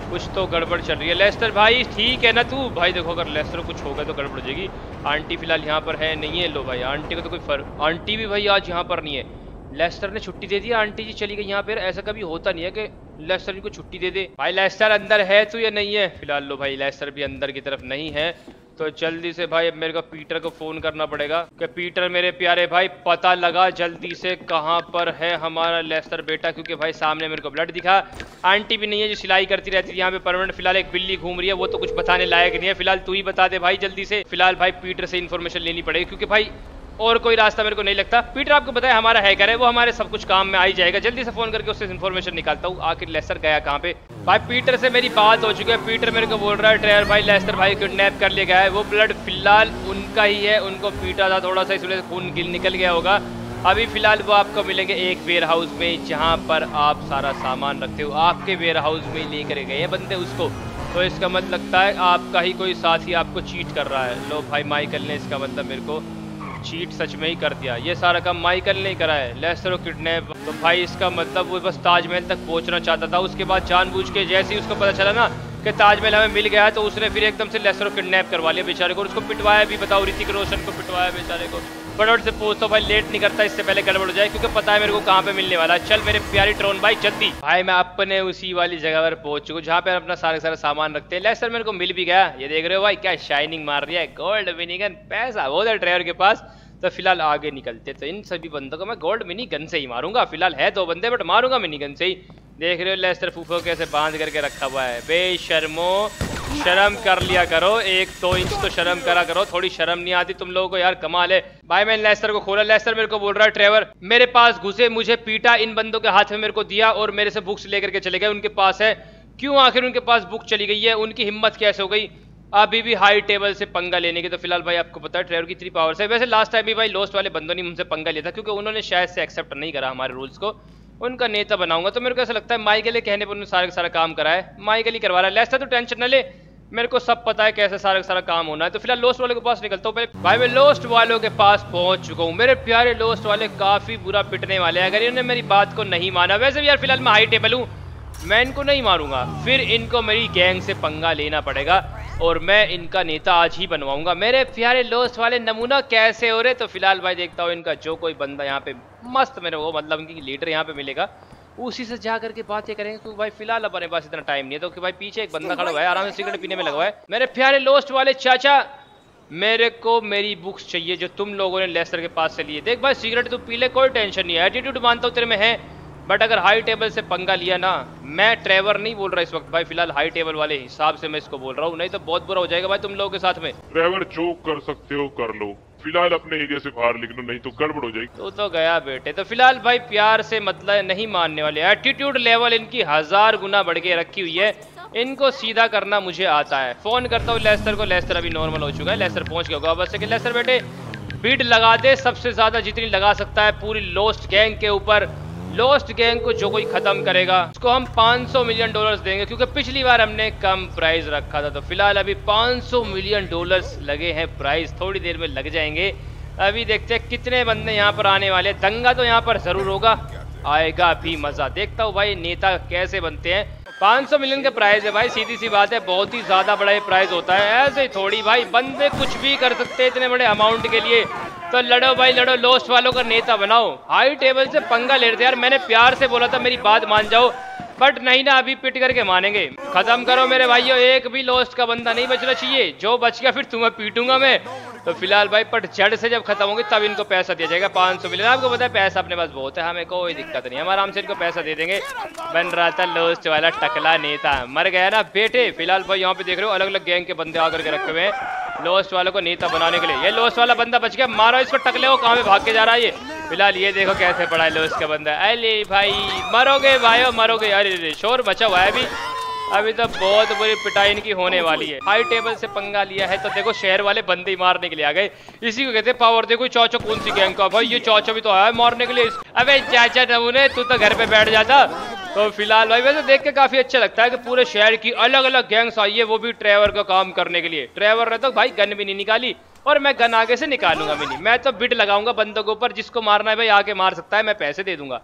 Speaker 1: कुछ तो गड़बड़ चल रही है। लेस्टर भाई ठीक है ना तू? भाई देखो अगर लेस्टर कुछ होगा तो गड़बड़ हो जाएगी। आंटी फिलहाल यहाँ पर है नहीं है। लो भाई आंटी को तो कोई फर्क, आंटी भी भाई आज यहाँ पर नहीं है। लेस्टर ने छुट्टी दे दी, आंटी जी चली गई यहाँ पर। ऐसा कभी होता नहीं है कि लेस्टर जी को छुट्टी दे दे। भाई लेस्टर अंदर है तू या नहीं है? फिलहाल लो भाई लेस्टर भी अंदर की तरफ नहीं है। तो जल्दी से भाई अब मेरे को पीटर को फोन करना पड़ेगा कि पीटर मेरे प्यारे भाई पता लगा जल्दी से कहाँ पर है हमारा लेस्टर बेटा, क्योंकि भाई सामने मेरे को ब्लड दिखा। आंटी भी नहीं है जो सिलाई करती रहती है यहाँ पे परमानेंट। फिलहाल एक बिल्ली घूम रही है, वो तो कुछ बताने लायक नहीं है। फिलहाल तू ही बता दे भाई जल्दी से। फिलहाल भाई पीटर से इन्फॉर्मेशन लेनी पड़ेगी, क्योंकि भाई और कोई रास्ता मेरे को नहीं लगता। पीटर आपको पता है हमारा हैकर है, वो हमारे सब कुछ काम में आ ही जाएगा। जल्दी से फोन करके उससे इन्फॉर्मेशन निकालता हूँ आखिर लेस्टर गया कहाँ पे। भाई पीटर से मेरी बात हो चुकी है। पीटर मेरे को बोल रहा है ट्रेवर भाई लेस्टर भाई किडनैप कर लिया गया है। वो ब्लड फिलहाल उनका ही है, उनको पीटा था थोड़ा सा इसलिए खून निकल गया होगा। अभी फिलहाल वो आपको मिलेंगे एक वेयर हाउस में जहाँ पर आप सारा सामान रखते हो। आपके वेयर हाउस में लेकर गए हैं बंदे उसको, तो इसका मतलब लगता है आपका ही कोई साथी आपको चीट कर रहा है। लो भाई माइकल ने इसका मतलब मेरे को चीट सच में ही कर दिया। ये सारा काम माइकल ने करा है। लेस्टर को किडनैप, तो भाई इसका मतलब वो बस ताजमहल तक पहुंचना चाहता था। उसके बाद जानबूझ के जैसे ही उसको पता चला ना कि ताजमहल हमें मिल गया है, तो उसने फिर एकदम से लेस्टर को किडनैप करवा लिया बेचारे को। उसको पिटवाया भी, बताओ ऋतिक रोशन को पिटवाया बेचारे को। फटाफट से पूछता भाई, लेट नहीं करता इससे पहले गड़बड़ हो जाए, क्योंकि पता है मेरे को कहाँ पे मिलने वाला है। चल मेरे प्यारी ट्रोन भाई जल्दी। भाई मैं अपने उसी वाली जगह पर पहुंच चुका हूँ जहाँ पे अपना सारा सामान रखते हैं। लेस्टर मेरे को मिल भी गया, ये देख रहे हो भाई क्या शाइनिंग मार रही है। गोल्ड मिनीगन पैसा बहुत है ड्राइवर के पास। तो फिलहाल आगे निकलते, तो इन सभी बंदों को मैं गोल्ड मिनी गन से ही मारूंगा। फिलहाल है 2 बंदे बट मारूंगा मिनी गन से ही। देख रहे हो लेस्टर फूफो कैसे बांध करके रखा हुआ है। बेशर्मो शर्म कर लिया करो, 1-2 इंच तो शर्म करा करो। थोड़ी शर्म नहीं आती तुम लोगों को यार, कमाल है। भाई मैंने लेस्टर को खोला, लेस्टर मेरे को बोल रहा है ट्रेवर मेरे पास घुसे, मुझे पीटा, इन बंदों के हाथ में मेरे को दिया और मेरे से बुक्स लेकर के चले गए। उनके पास है, क्यों आखिर उनके पास बुक चली गई है? उनकी हिम्मत कैसे हो गई अभी भी हाई टेबल से पंगा लेने की? तो फिलहाल भाई आपको पता है ट्रेवर की इतनी पावर है। वैसे लास्ट टाइम भी भाई लोस्ट वाले बंदों ने मुझसे पंगा लिया था, क्योंकि उन्होंने शायद से एक्सेप्ट नहीं करा हमारे रूल्स को। उनका नेता बनाऊंगा, तो मेरे को ऐसा लगता है माइकल के कहने पर उन्होंने सारा का सारा काम करा है। माइकल ही करवा रहा है। लेस्टर तो टेंशन न ले, मेरे को सब पता है कैसे सारा का सारा काम होना है। तो फिलहाल लोस्ट वाले के पास निकलता हूँ। भाई मैं लोस्ट वालों के पास पहुंच चुका हूँ। मेरे प्यारे लोस्ट वाले काफी बुरा पिटने वाले हैं अगर इन्होंने मेरी बात को नहीं माना। वैसे भी यार फिलहाल मैं हाई टेबल हूँ, मैं इनको नहीं मारूंगा, फिर इनको मेरी गैंग से पंगा लेना पड़ेगा और मैं इनका नेता आज ही बनवाऊंगा। मेरे प्यारे लोस्ट वाले नमूना कैसे हो रहे? तो फिलहाल भाई देखता हूँ इनका जो कोई बंदा यहाँ पे मस्त मेरे वो मतलब इनकी लीडर यहाँ पे मिलेगा, उसी से जा करके बातें करेंगे। क्योंकि भाई फिलहाल अपने पास इतना टाइम नहीं है। तो कि भाई पीछे एक बंदा खड़ा हुआ है, आराम से सिगरेट पीने में लगा हुआ है। मेरे प्यारे लोस्ट वाले चाचा, मेरे को मेरी बुक्स चाहिए जो तुम लोगों ने लेस्टर के पास से लिए। देख भाई सिगरेट तू पी ले, कोई टेंशन नहीं है, एटीट्यूड मानता हूँ तेरे में है, बट अगर हाई टेबल से पंगा लिया ना, मैं ट्रेवर नहीं बोल रहा इस वक्त भाई, फिलहाल हाई टेबल वाले हिसाब से मैं इसको बोल रहा हूँ, नहीं तो बहुत बुरा हो जाएगा भाई तुम लोगों के साथ में।
Speaker 2: ट्रेवर जो कर सकते हो कर लो, फिलहाल अपने एरिया से बाहर निकलो नहीं तो गड़बड़ हो जाएगी।
Speaker 1: तो गया बेटे। तो फिलहाल भाई प्यार से मतलब नहीं मानने वाले, एटीट्यूड लेवल इनकी 1000 गुना बढ़ के रखी हुई है। इनको सीधा करना मुझे आता है। फोन करता हूँ लेस्टर को। लेस्टर अभी नॉर्मल हो चुका है, लेस्टर पहुंच गया होगा बस से। लेस्टर बेटे बिड लगा दे सबसे ज्यादा जितनी लगा सकता है पूरी लोस्ट गैंग के ऊपर। लोस्ट गैंग को जो कोई खत्म करेगा उसको हम $500 मिलियन देंगे, क्योंकि पिछली बार हमने कम प्राइस रखा था। तो फिलहाल अभी $500 मिलियन लगे हैं प्राइस, थोड़ी देर में लग जाएंगे। अभी देखते हैं कितने बंदे यहाँ पर आने वाले। दंगा तो यहाँ पर जरूर होगा, आएगा भी मजा। देखता हूँ भाई नेता कैसे बनते हैं। 500 मिलियन का प्राइस है भाई, सीधी सी बात है, बहुत ही ज्यादा बड़ा ये प्राइस होता है। ऐसे ही थोड़ी भाई, बंदे कुछ भी कर सकते हैं इतने बड़े अमाउंट के लिए। तो लड़ो भाई लड़ो, लोस्ट वालों का नेता बनाओ। हाई टेबल से पंगा ले रहे थे यार, मैंने प्यार से बोला था मेरी बात मान जाओ, बट नहीं ना, अभी पिट करके मानेंगे। खत्म करो मेरे भाइयों, एक भी लोस्ट का बंदा नहीं बचना चाहिए। जो बच गया फिर तुम्हें पीटूंगा मैं। तो फिलहाल भाई पट जड़ से जब खत्म होंगे तब इनको पैसा दिया जाएगा 500 मिलियन। आपको पता है पैसा अपने पास बहुत है, हमें कोई दिक्कत नहीं, हम आराम से इनको पैसा दे देंगे। बन रहा था लोस्ट वाला टकला नेता, मर गया ना बेटे। फिलहाल भाई यहाँ पे देख रहे हो अलग अलग गैंग के बंदे आकर के रखे हुए हैं लोस्ट वालों को नेता बनाने के लिए। ये लोस्ट वाला बंदा बच गया, मारो इसको, टकले हो कहाँ पे भाग के जा रहा है ये। फिलहाल ये देखो कैसे पड़ा है लोस्ट का बंदा। अरे भाई मरोगे भाइयों मरोगे। अरे शोर बचा हुआ है अभी तो बहुत बुरी पिटाई इनकी होने वाली है। हाई टेबल से पंगा लिया है तो देखो शहर वाले बंदे ही मारने के लिए आ गए। इसी को कहते हैं पावर। देखो चौचो कौन सी गैंग का भाई, ये चौचो भी तो आया है मारने के लिए। अबे चाचा नमूने तू तो घर पे बैठ जाता। तो फिलहाल भाई वैसे देख के काफी अच्छा लगता है कि पूरे शहर की अलग अलग गैंग्स आई है, वो भी ट्रेवर का काम करने के लिए। ट्रेवर ने तो भाई गन भी नहीं निकाली और मैं गन आगे से निकालूंगा भी नहीं। मैं तो बिड लगाऊंगा बंदों के ऊपर, जिसको मारना है भाई आके मार सकता है, मैं पैसे दे दूंगा।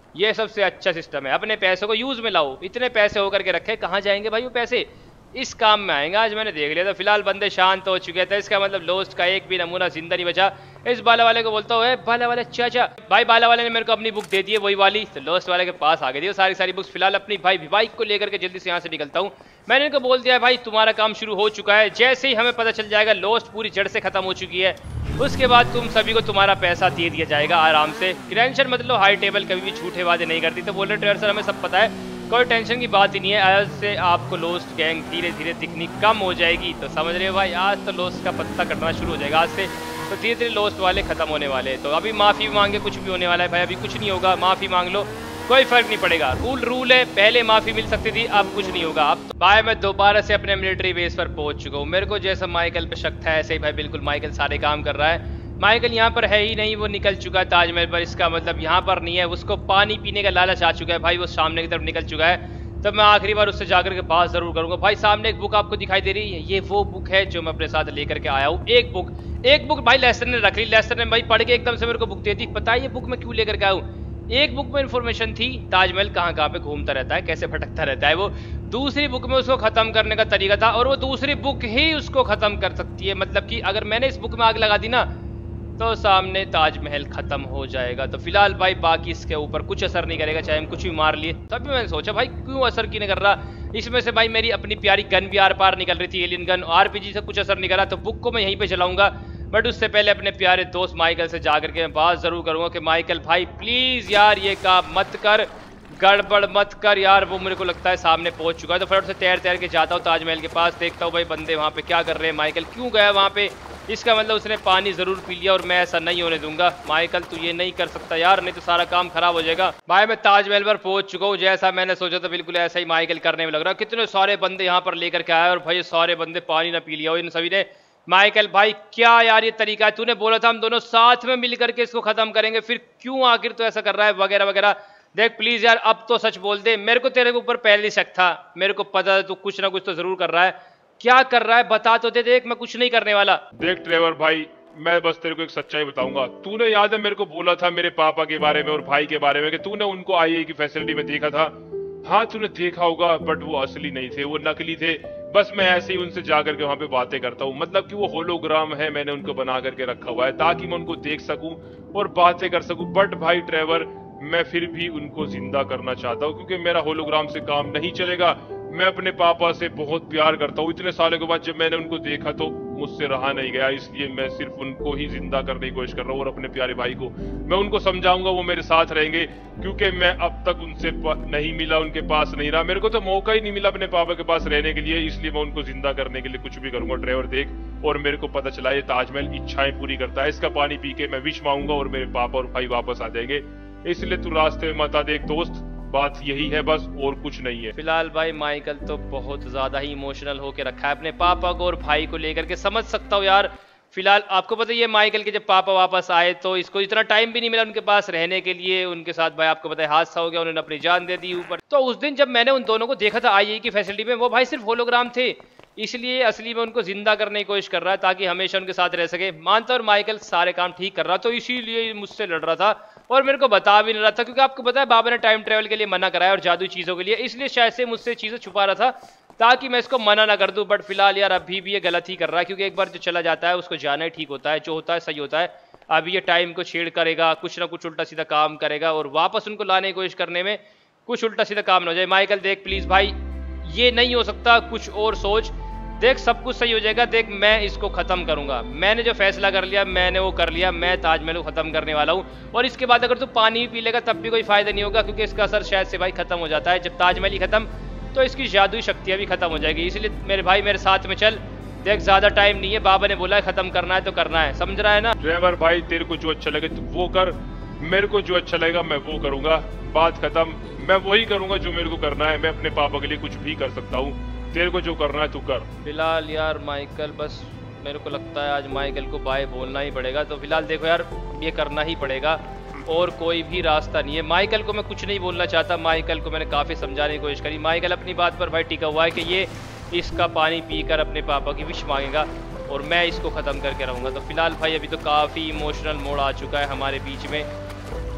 Speaker 1: ये सबसे अच्छा सिस्टम है। अपने पैसों को यूज में लाओ। इतने पैसे होकर के रखे, कहाँ जाएंगे भाई वो पैसे? इस काम में आएंगे। आज मैंने देख लिया। तो फिलहाल बंदे शांत हो चुके थे। इसका मतलब लोस्ट का एक भी नमूना जिंदा नहीं बचा। इस बाला वाले को बोलता हूँ, बाला वाले चाचा भाई, बाला वाले ने मेरे को अपनी बुक दे दी है, वही वाली। तो लोस्ट वाले के पास आ गई थी सारी बुक्स। फिलहाल अपनी भाई बाइक को लेकर के जल्दी से यहाँ से निकलता हूँ। मैंने इनको बोल दिया भाई तुम्हारा काम शुरू हो चुका है। जैसे ही हमें पता चल जाएगा लोस्ट पूरी जड़ से खत्म हो चुकी है, उसके बाद तुम सभी को तुम्हारा पैसा दे दिया जाएगा आराम से। टेंशन मतलब हाई टेबल कभी भी झूठे वादे नहीं करती। तो बोले ट्रेवर सर हमें सब पता है, कोई टेंशन की बात ही नहीं है। आज से आपको लोस्ट गैंग धीरे धीरे दिखनी कम हो जाएगी। तो समझ रहे हो भाई, आज तो लोस्ट का पत्ता कटना शुरू हो जाएगा आज से। तो धीरे धीरे लोस्ट वाले खत्म होने वाले हैं। तो अभी माफ़ी मांगे कुछ भी होने वाला है भाई, अभी कुछ नहीं होगा। माफ़ी मांग लो, कोई फर्क नहीं पड़ेगा। रूल है, पहले माफ़ी मिल सकती थी, अब कुछ नहीं होगा। अब तो भाई मैं दोबारा से अपने मिलिट्री बेस पर पहुंच चुका हूँ। मेरे को जैसा माइकल पे शक था ऐसे ही भाई बिल्कुल माइकल सारे काम कर रहा है। माइकल यहाँ पर है ही नहीं, वो निकल चुका है ताजमहल पर। इसका मतलब यहाँ पर नहीं है, उसको पानी पीने का लालच आ चुका है भाई, वो सामने की तरफ निकल चुका है। तब मैं आखिरी बार उससे जाकर के बात जरूर करूंगा। भाई सामने एक बुक आपको दिखाई दे रही है, ये वो बुक है जो मैं अपने साथ लेकर के आया हूँ। एक बुक भाई लेस्टर ने रख ली। लेस्टर ने भाई पढ़ के एकदम से मेरे को बुक दे दी। पता है ये बुक मैं क्यों लेकर के आया हूँ? एक बुक में इन्फॉर्मेशन थी ताजमहल कहाँ पे घूमता रहता है, कैसे भटकता रहता है वो। दूसरी बुक में उसको खत्म करने का तरीका था, और वो दूसरी बुक ही उसको खत्म कर सकती है। मतलब कि अगर मैंने इस बुक में आग लगा दी ना, तो सामने ताजमहल खत्म हो जाएगा। तो फिलहाल भाई बाकी इसके ऊपर कुछ असर नहीं करेगा, चाहे हम कुछ भी मार लिए। तभी मैंने सोचा भाई क्यों असर क्यों नहीं कर रहा। इसमें से भाई मेरी अपनी प्यारी गन भी आर पार निकल रही थी, एलियन गन। आरपीजी से कुछ असर नहीं करा, तो बुक को मैं यहीं पे चलाऊंगा। बट उससे पहले अपने प्यारे दोस्त माइकल से जाकर के मैं बात जरूर करूंगा कि माइकल भाई प्लीज यार ये काम मत कर, गड़बड़ मत कर यार। वो मेरे को लगता है सामने पहुंच चुका है। तो फटाफट से तैर के जाता हूँ ताजमहल के पास, देखता हूँ भाई बंदे वहाँ पे क्या कर रहे हैं, माइकल क्यों गया वहाँ पे। इसका मतलब उसने पानी जरूर पी लिया, और मैं ऐसा नहीं होने दूंगा। माइकल तू ये नहीं कर सकता यार, नहीं तो सारा काम खराब हो जाएगा। भाई मैं ताजमहल पर पहुंच चुका हूँ। जैसा मैंने सोचा था बिल्कुल ऐसा ही माइकल करने में लग रहा है। कितने सारे बंदे यहाँ पर लेकर के आए, और भाई सारे बंदे पानी ना पी लिया हो इन सभी ने। माइकल भाई क्या यार ये तरीका है, तूने बोला था हम दोनों साथ में मिल करके इसको खत्म करेंगे, फिर क्यों आखिर तो ऐसा कर रहा है वगैरह वगैरह। देख प्लीज यार अब तो सच बोल दे, मेरे को तेरे ऊपर पहले ही शक था, मेरे को पता था तू कुछ ना कुछ तो जरूर कर रहा है। क्या कर रहा है बता तो दे। देख मैं कुछ नहीं करने वाला।
Speaker 2: देख ट्रेवर भाई, मैं बस तेरे को एक सच्चाई बताऊंगा। तूने याद है मेरे को बोला था मेरे पापा के बारे में और भाई के बारे में कि तूने उनको आईए की फैसिलिटी में देखा था। हाँ तूने देखा होगा, बट वो असली नहीं थे, वो नकली थे। बस मैं ऐसे ही उनसे जाकर के वहां पे बातें करता हूँ। मतलब कि वो होलोग्राम है, मैंने उनको बना करके रखा हुआ है ताकि मैं उनको देख सकूं और बातें कर सकूं। बट भाई ट्रेवर, मैं फिर भी उनको जिंदा करना चाहता हूँ, क्योंकि मेरा होलोग्राम से काम नहीं चलेगा। मैं अपने पापा से बहुत प्यार करता हूँ। इतने सालों के बाद जब मैंने उनको देखा तो मुझसे रहा नहीं गया, इसलिए मैं सिर्फ उनको ही जिंदा करने की कोशिश कर रहा हूँ। और अपने प्यारे भाई को मैं उनको समझाऊंगा, वो मेरे साथ रहेंगे, क्योंकि मैं अब तक उनसे नहीं मिला, उनके पास नहीं रहा। मेरे को तो मौका ही नहीं मिला अपने पापा के पास रहने के लिए, इसलिए मैं उनको जिंदा करने के लिए कुछ भी करूंगा। ड्राइवर देख, और मेरे को पता चला ये ताजमहल इच्छाएं पूरी करता है। इसका पानी पी के मैं विश मांगूंगा और मेरे पापा और भाई वापस आ जाएंगे। इसलिए तू रास्ते में मत आ देख दोस्त, बात यही है बस, और कुछ नहीं है।
Speaker 1: फिलहाल भाई माइकल तो बहुत ज्यादा ही इमोशनल होके रखा है अपने पापा को और भाई को लेकर के। समझ सकता हूँ यार। फिलहाल आपको पता है माइकल के जब पापा वापस आए तो इसको इतना टाइम भी नहीं मिला उनके पास रहने के लिए। उनके साथ भाई आपको पता है हादसा हो गया, उन्होंने अपनी जान दे दी ऊपर। तो उस दिन जब मैंने उन दोनों को देखा था आईए की फैसिलिटी में, वो भाई सिर्फ होलोग्राम थे, इसलिए असली में उनको जिंदा करने की कोशिश कर रहा है ताकि हमेशा उनके साथ रह सके। मानता और माइकल सारे काम ठीक कर रहा, तो इसीलिए मुझसे लड़ रहा था और मेरे को बता भी नहीं रहा था, क्योंकि आपको पता है बाबा ने टाइम ट्रेवल के लिए मना कराया और जादुई चीजों के लिए, इसलिए शायद से मुझसे चीजें छुपा रहा था ताकि मैं इसको मना ना कर दूं। बट फिलहाल यार अभी भी ये गलत ही कर रहा है, क्योंकि एक बार जो चला जाता है उसको जाना ही ठीक होता है, जो होता है सही होता है। अभी ये टाइम को छेड़ करेगा, कुछ ना कुछ उल्टा सीधा काम करेगा और वापस उनको लाने की कोशिश करने में कुछ उल्टा सीधा काम ना हो जाए। माइकल देख प्लीज भाई, ये नहीं हो सकता, कुछ और सोच। देख सब कुछ सही हो जाएगा। देख मैं इसको खत्म करूंगा, मैंने जो फैसला कर लिया मैंने वो कर लिया। मैं ताजमहल को खत्म करने वाला हूँ, और इसके बाद अगर तू पानी भी पी लेगा तब भी कोई फायदा नहीं होगा, क्योंकि इसका असर शायद से भाई खत्म हो जाता है। जब ताजमहल ही खत्म तो इसकी जादुई शक्तियां भी खत्म हो जाएगी। इसलिए मेरे भाई मेरे साथ में चल। देख ज्यादा टाइम नहीं है, बाबा ने बोला है खत्म करना है तो करना है, समझ रहा है ना।
Speaker 2: ड्राइवर भाई तेरे को जो अच्छा लगे तू वो कर, मेरे को जो अच्छा लगेगा मैं वो करूंगा। बात खत्म। मैं वही करूंगा जो मेरे को करना है। मैं अपने पापा के लिए कुछ भी कर सकता हूँ, तेरे को जो करना है तू कर।
Speaker 1: फिलहाल यार माइकल, बस मेरे को लगता है आज माइकल को बाय बोलना ही पड़ेगा। तो फिलहाल देखो यार, ये करना ही पड़ेगा और कोई भी रास्ता नहीं है। माइकल को मैं कुछ नहीं बोलना चाहता, माइकल को मैंने काफ़ी समझाने की कोशिश करी। माइकल अपनी बात पर भाई टिका हुआ है कि ये इसका पानी पीकर अपने पापा की विश मांगेगा और मैं इसको ख़त्म करके रहूँगा। तो फिलहाल भाई अभी तो काफ़ी इमोशनल मोड़ आ चुका है हमारे बीच में।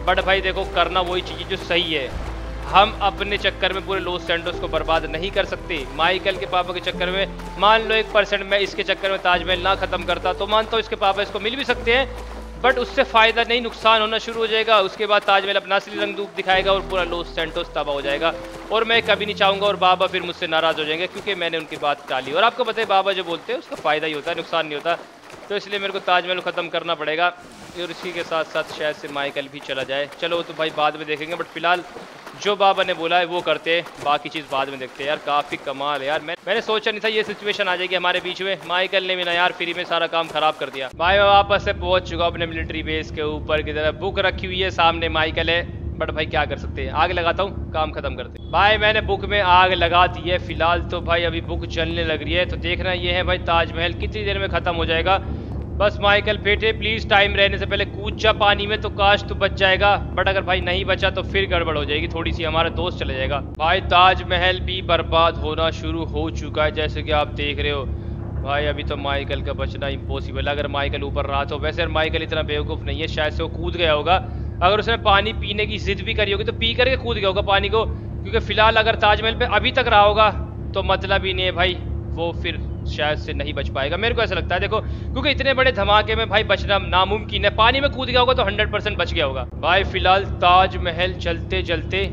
Speaker 1: बट भाई देखो करना वही चीज़ जो सही है। हम अपने चक्कर में पूरे लॉस सैंटोस को बर्बाद नहीं कर सकते। माइकल के पापा के चक्कर में मान लो 1% मैं इसके चक्कर में ताजमहल ना ख़त्म करता तो मानता हूँ इसके पापा इसको मिल भी सकते हैं, बट उससे फ़ायदा नहीं नुकसान होना शुरू हो जाएगा। उसके बाद ताजमहल अपना असली रंग रूप दिखाएगा और पूरा लॉस सैंटोस तबाह हो जाएगा। और मैं कभी नहीं चाहूँगा और बाबा फिर मुझसे नाराज़ हो जाएंगे क्योंकि मैंने उनकी बात टाली। और आपको पता है बाबा जो बोलते हैं उसका फ़ायदा ही होता है, नुकसान नहीं होता। तो इसलिए मेरे को ताजमहल ख़त्म करना पड़ेगा और इसी के साथ साथ शायद से माइकल भी चला जाए। चलो तो भाई बाद में देखेंगे, बट फिलहाल जो बाबा ने बोला है वो करते हैं, बाकी चीज़ बाद में देखते हैं। यार काफ़ी कमाल है यार, मैंने सोचा नहीं था ये सिचुएशन आ जाएगी हमारे बीच में। माइकल ने भी ना यार फ्री में सारा काम खराब कर दिया। भाई मैं वापस से पहुंच चुका अपने मिलिट्री बेस के ऊपर की तरफ। बुक रखी हुई है सामने, माइकल है, बट भाई क्या कर सकते हैं, आग लगाता हूँ, काम खत्म करते हैं। भाई मैंने बुक में आग लगा दी है फिलहाल तो भाई अभी बुक जलने लग रही है। तो देखना ये है भाई ताजमहल कितनी देर में ख़त्म हो जाएगा। बस माइकल बेटे प्लीज़ टाइम रहने से पहले कूद जा पानी में, तो काश तो बच जाएगा। बट अगर भाई नहीं बचा तो फिर गड़बड़ हो जाएगी थोड़ी सी, हमारा दोस्त चले जाएगा। भाई ताजमहल भी बर्बाद होना शुरू हो चुका है जैसे कि आप देख रहे हो। भाई अभी तो माइकल का बचना इम्पॉसिबल है। अगर माइकल ऊपर रहा तो, वैसे माइकल इतना बेवकूफ़ नहीं है, शायद से वो कूद गया होगा। अगर उसने पानी पीने की जिद भी करी होगी तो पी करके कूद गया होगा पानी को, क्योंकि फिलहाल अगर ताजमहल पे अभी तक रहा होगा तो मतलब ही नहीं है भाई, वो फिर शायद से नहीं बच पाएगा। मेरे को ऐसा लगता है देखो, क्योंकि इतने बड़े धमाके में भाई बचना नामुमकिन है। पानी में कूद गया होगा तो 100% बच गया होगा। भाई फिलहाल ताजमहल जलते जलते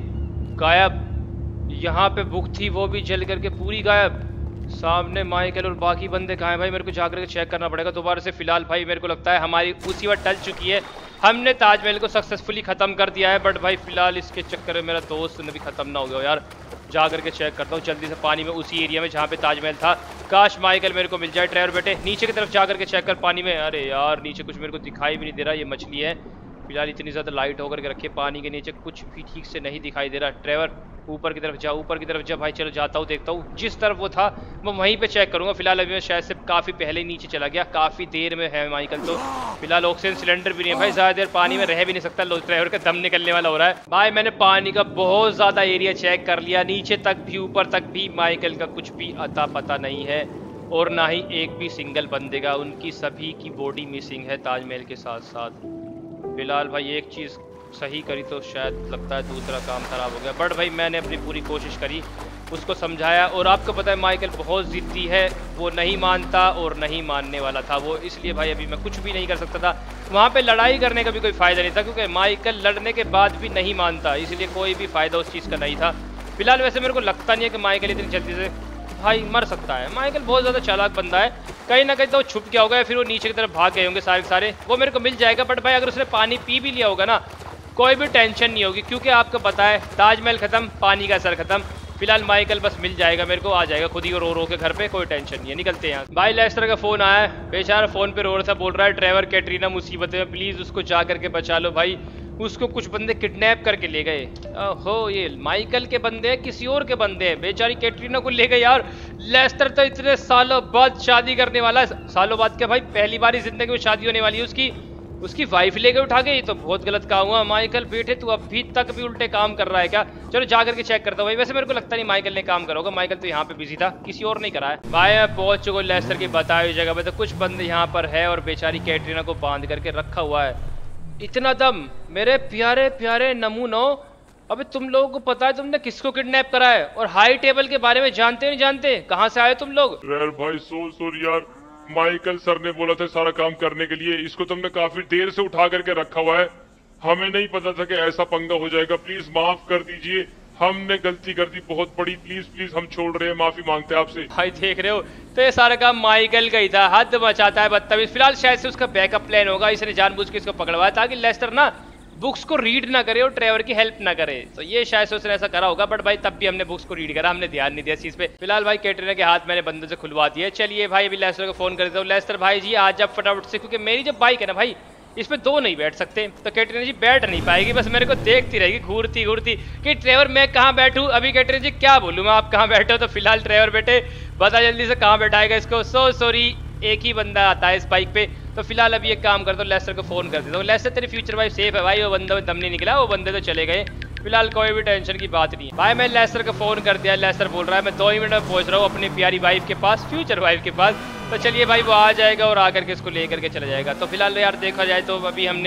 Speaker 1: गायब। यहाँ पे बुक थी वो भी जल करके पूरी गायब। सामने माइकल और बाकी बंदे कहाँ हैं भाई, मेरे को जाकर के चेक करना पड़ेगा दोबारा से। फिलहाल भाई मेरे को लगता है हमारी मुसीबत टल चुकी है, हमने ताजमहल को सक्सेसफुली ख़त्म कर दिया है। बट भाई फिलहाल इसके चक्कर में मेरा दोस्त ने भी ख़त्म ना हो गया यार। जा करके चेक करता हूँ जल्दी से पानी में, उसी एरिया में जहाँ पे ताजमहल था। काश माइकल मेरे को मिल जाए। ड्राइवर बेटे नीचे की तरफ जा करके चेक कर पानी में। अरे यार नीचे कुछ मेरे को दिखाई भी नहीं दे रहा, ये मछली है। फिलहाल इतनी ज़्यादा लाइट होकर के रखी है, पानी के नीचे कुछ भी ठीक से नहीं दिखाई दे रहा। ड्राइवर ऊपर की तरफ जा, ऊपर की तरफ जा भाई। चलो जाता हूँ, देखता हूँ जिस तरफ वो था मैं वहीं पे चेक करूँगा। फिलहाल अभी मैं शायद से काफ़ी पहले ही नीचे चला गया, काफ़ी देर में है माइकल। तो फिलहाल ऑक्सीजन सिलेंडर भी नहीं है भाई, ज़्यादा देर पानी में रह भी नहीं सकता, ड्राइवर का दम निकलने वाला हो रहा है। भाई मैंने पानी का बहुत ज़्यादा एरिया चेक कर लिया, नीचे तक भी ऊपर तक भी माइकल का कुछ भी अता पता नहीं है, और ना ही एक भी सिंगल बंदे का। उनकी सभी की बॉडी मिसिंग है ताजमहल के साथ साथ। फिलहाल भाई एक चीज़ सही करी तो शायद लगता है दूसरा काम खराब हो गया। बट भाई मैंने अपनी पूरी कोशिश करी, उसको समझाया। और आपको पता है माइकल बहुत ज़िद्दी है, वो नहीं मानता और नहीं मानने वाला था वो, इसलिए भाई अभी मैं कुछ भी नहीं कर सकता था। वहाँ पे लड़ाई करने का भी कोई फ़ायदा नहीं था, क्योंकि माइकल लड़ने के बाद भी नहीं मानता, इसलिए कोई भी फ़ायदा उस चीज़ का नहीं था। फिलहाल वैसे मेरे को लगता नहीं है कि माइकल इतनी जल्दी से भाई मर सकता है। माइकल बहुत ज़्यादा चालाक बंदा है, कहीं ना कहीं तो छुप गया होगा, फिर वो नीचे की तरफ भाग गए होंगे सारे के सारे। वो मेरे को मिल जाएगा, बट भाई अगर उसने पानी पी भी लिया होगा ना कोई भी टेंशन नहीं होगी, क्योंकि आपको पता है ताजमहल ख़त्म, पानी का असर ख़त्म। फिलहाल माइकल बस मिल जाएगा मेरे को, आ जाएगा खुद ही रो के घर पे, कोई टेंशन नहीं है। निकलते हैं यहाँ। भाई लेस्टर का फ़ोन आया है, बेचारा फ़ोन पे रो रहा था, बोल रहा है ड्राइवर कैटरीना मुसीबत में, प्लीज़ उसको जा करके बचा लो भाई, उसको कुछ बंदे किडनैप करके ले गए। ओहो ये माइकल के बंदे हैं किसी और के बंदे हैं, बेचारी कैटरीना को ले गए यार। लेस्टर तो इतने सालों बाद शादी करने वाला है, सालों बाद क्या भाई पहली बार ही जिंदगी में शादी होने वाली है उसकी वाइफ लेके उठा गई, तो बहुत गलत काम हुआ। माइकल बेटे तू अभी तक भी उल्टे काम कर रहा है क्या? चलो जा करके चेक करता हूँ भाई। वैसे मेरे को लगता नहीं माइकल ने काम करा होगा, माइकल तो यहाँ पे बिजी था, किसी और नहीं करा है। भाई मैं पहुंच चुका लेस्टर की बताई हुई जगह पे, तो कुछ बंदे यहाँ पर है और बेचारी कैटरीना को बांध करके रखा हुआ है। इतना दम मेरे प्यारे प्यारे नमूनों, अबे तुम लोगों को पता है तुमने किसको किडनैप करा है और हाई टेबल के बारे में जानते नहीं जानते? कहाँ से आए तुम लोग?
Speaker 2: यार भाई सॉरी यार, माइकल सर ने बोला था सारा काम करने के लिए, इसको तुमने काफी देर से उठा करके रखा हुआ है, हमें नहीं पता था कि ऐसा पंगा हो जाएगा, प्लीज माफ कर दीजिए, हमने गलती कर दी बहुत बड़ी, प्लीज हम छोड़ रहे हैं, माफी मांगते हैं आपसे।
Speaker 1: भाई देख रहे हो तो ये सारा काम माइकल का ही था, हद मचाता है बदतमीज। फिलहाल शायद से उसका बैकअप प्लान होगा, इसने जानबूझ के इसको पकड़वाया ताकि लेस्टर ना बुक्स को रीड ना करे और ट्रेवर की हेल्प ना करे, तो ये शायद से उसने ऐसा करा होगा। बट भाई तब भी हमने बुक्स को रीड करा, हमने ध्यान नहीं दिया इस चीज पे। फिलहाल भाई कैटरीना के हाथ मैंने बंदे से खुलवा दिए। चलिए भाई अभी लेस्टर को फोन कर देता हूँ। लेस्टर भाई जी आज आप फटाफट से, क्योंकि मेरी जो बाइक है ना भाई इसमें दो नहीं बैठ सकते, तो कैटरीना जी बैठ नहीं पाएगी, बस मेरे को देखती रहेगी घूरती घूरती कि ट्रेवर मैं कहाँ बैठूँ। अभी कैटरीना जी क्या बोलूँ मैं, आप कहाँ बैठे हो? तो फिलहाल ट्रेवर बेटे बता जल्दी से कहाँ बैठाएगा इसको। सॉरी एक ही बंदा आता है इस बाइक पे, तो फिलहाल अभी एक काम करता हूँ लेस्टर को फोन कर देता हूँ। लेस्टर तेरी फ्यूचर वाइफ सेफ है भाई, वो बंदा में दम नहीं निकला, वो बंदे तो चले गए, फिलहाल कोई भी टेंशन की बात नहीं है। भाई मैं लेस्टर को फोन कर दिया, लेस्टर बोल रहा है मैं 2 ही मिनट में पहुंच रहा हूँ अपनी प्यारी वाइफ के पास, फ्यूचर वाइफ के पास। तो चलिए भाई वो आ जाएगा और आकर के इसको लेकर के चला जाएगा। तो फिलहाल यार देखा जाए तो अभी हमने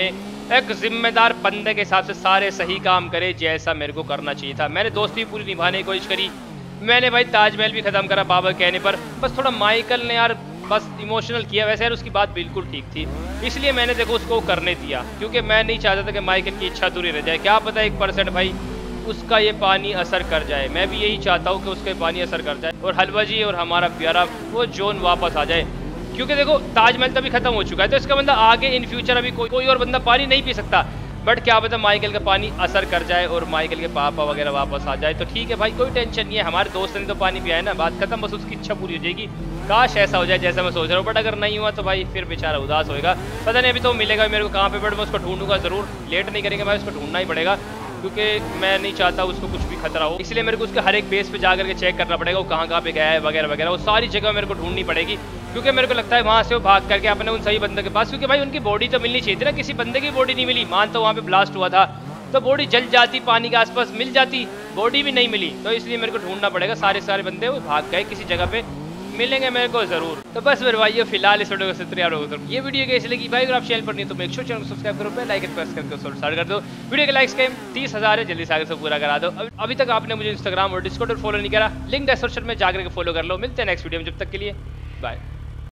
Speaker 1: एक जिम्मेदार बंदे के हिसाब से सारे सही काम करे जैसा मेरे को करना चाहिए था। मैंने दोस्ती पूरी निभाने की कोशिश करी, मैंने भाई ताजमहल भी खत्म करा बाबा कहने पर। बस थोड़ा माइकल ने यार बस इमोशनल किया, वैसे यार उसकी बात बिल्कुल ठीक थी, इसलिए मैंने देखो उसको करने दिया, क्योंकि मैं नहीं चाहता था कि माइकल की इच्छा अधूरी रह जाए। क्या पता 1% भाई उसका ये पानी असर कर जाए, मैं भी यही चाहता हूँ कि उसका पानी असर कर जाए और हलवा जी और हमारा प्यारा वो जोन वापस आ जाए। क्योंकि देखो ताजमहल तो अभी खत्म हो चुका है, तो इसका बंदा आगे इन फ्यूचर अभी कोई और बंदा पानी नहीं पी सकता। बट क्या पता माइकल का पानी असर कर जाए और माइकल के पापा वगैरह वापस आ जाए, तो ठीक है भाई कोई टेंशन नहीं है, हमारे दोस्त ने तो पानी पिया है ना, बात खत्म, बस उसकी इच्छा पूरी हो जाएगी। काश ऐसा हो जाए जैसा मैं सोच रहा हूँ, बट अगर नहीं हुआ तो भाई फिर बेचारा उदास होएगा। पता नहीं अभी तो मिलेगा मेरे को कहाँ पे, बट मैं उसको ढूंढूंगा जरूर, लेट नहीं करेंगे भाई, उसको ढूंढना ही पड़ेगा, क्योंकि मैं नहीं चाहता उसको कुछ भी खतरा हो। इसलिए मेरे को उसके हर एक बेस पे जा करके चेक करना पड़ेगा वो कहाँ पे गया है वगैरह वगैरह, वो सारी जगह मेरे को ढूंढनी पड़ेगी, क्योंकि मेरे को लगता है वहाँ से वो भाग करके अपने उन सही बंदे के पास, क्योंकि भाई उनकी बॉडी तो मिलनी चाहिए थी ना, किसी बंदे की बॉडी नहीं मिली। मान तो वहाँ पे ब्लास्ट हुआ था तो बॉडी जल जाती, पानी के आसपास मिल जाती, बॉडी भी नहीं मिली, तो इसलिए मेरे को ढूंढना पड़ेगा। सारे बंदे वो भाग गए, किसी जगह पे मिलेंगे मेरे को जरूर। तो बस मेरे भाई फिलहाल इस वीडियो को तैयार हो, ये वीडियो कैसी लगी भाई, अगर आप चैनल पर नहीं तो मेक श्योर चैनल को सब्सक्राइब करो, बेल आइकन प्रेस करके स्टार्ट कर दो। वीडियो के लाइक्स के 30,000 है, जल्दी से आगे से पूरा करा दो। अभी तक आपने मुझे इंस्टाग्राम और डिस्कॉर्ड पर फॉलो नहीं करा, लिंक डिस्क्रिप्शन में जाकर के फॉलो कर लो। मिलते हैं नेक्स्ट वीडियो में, जब तक के लिए बाय।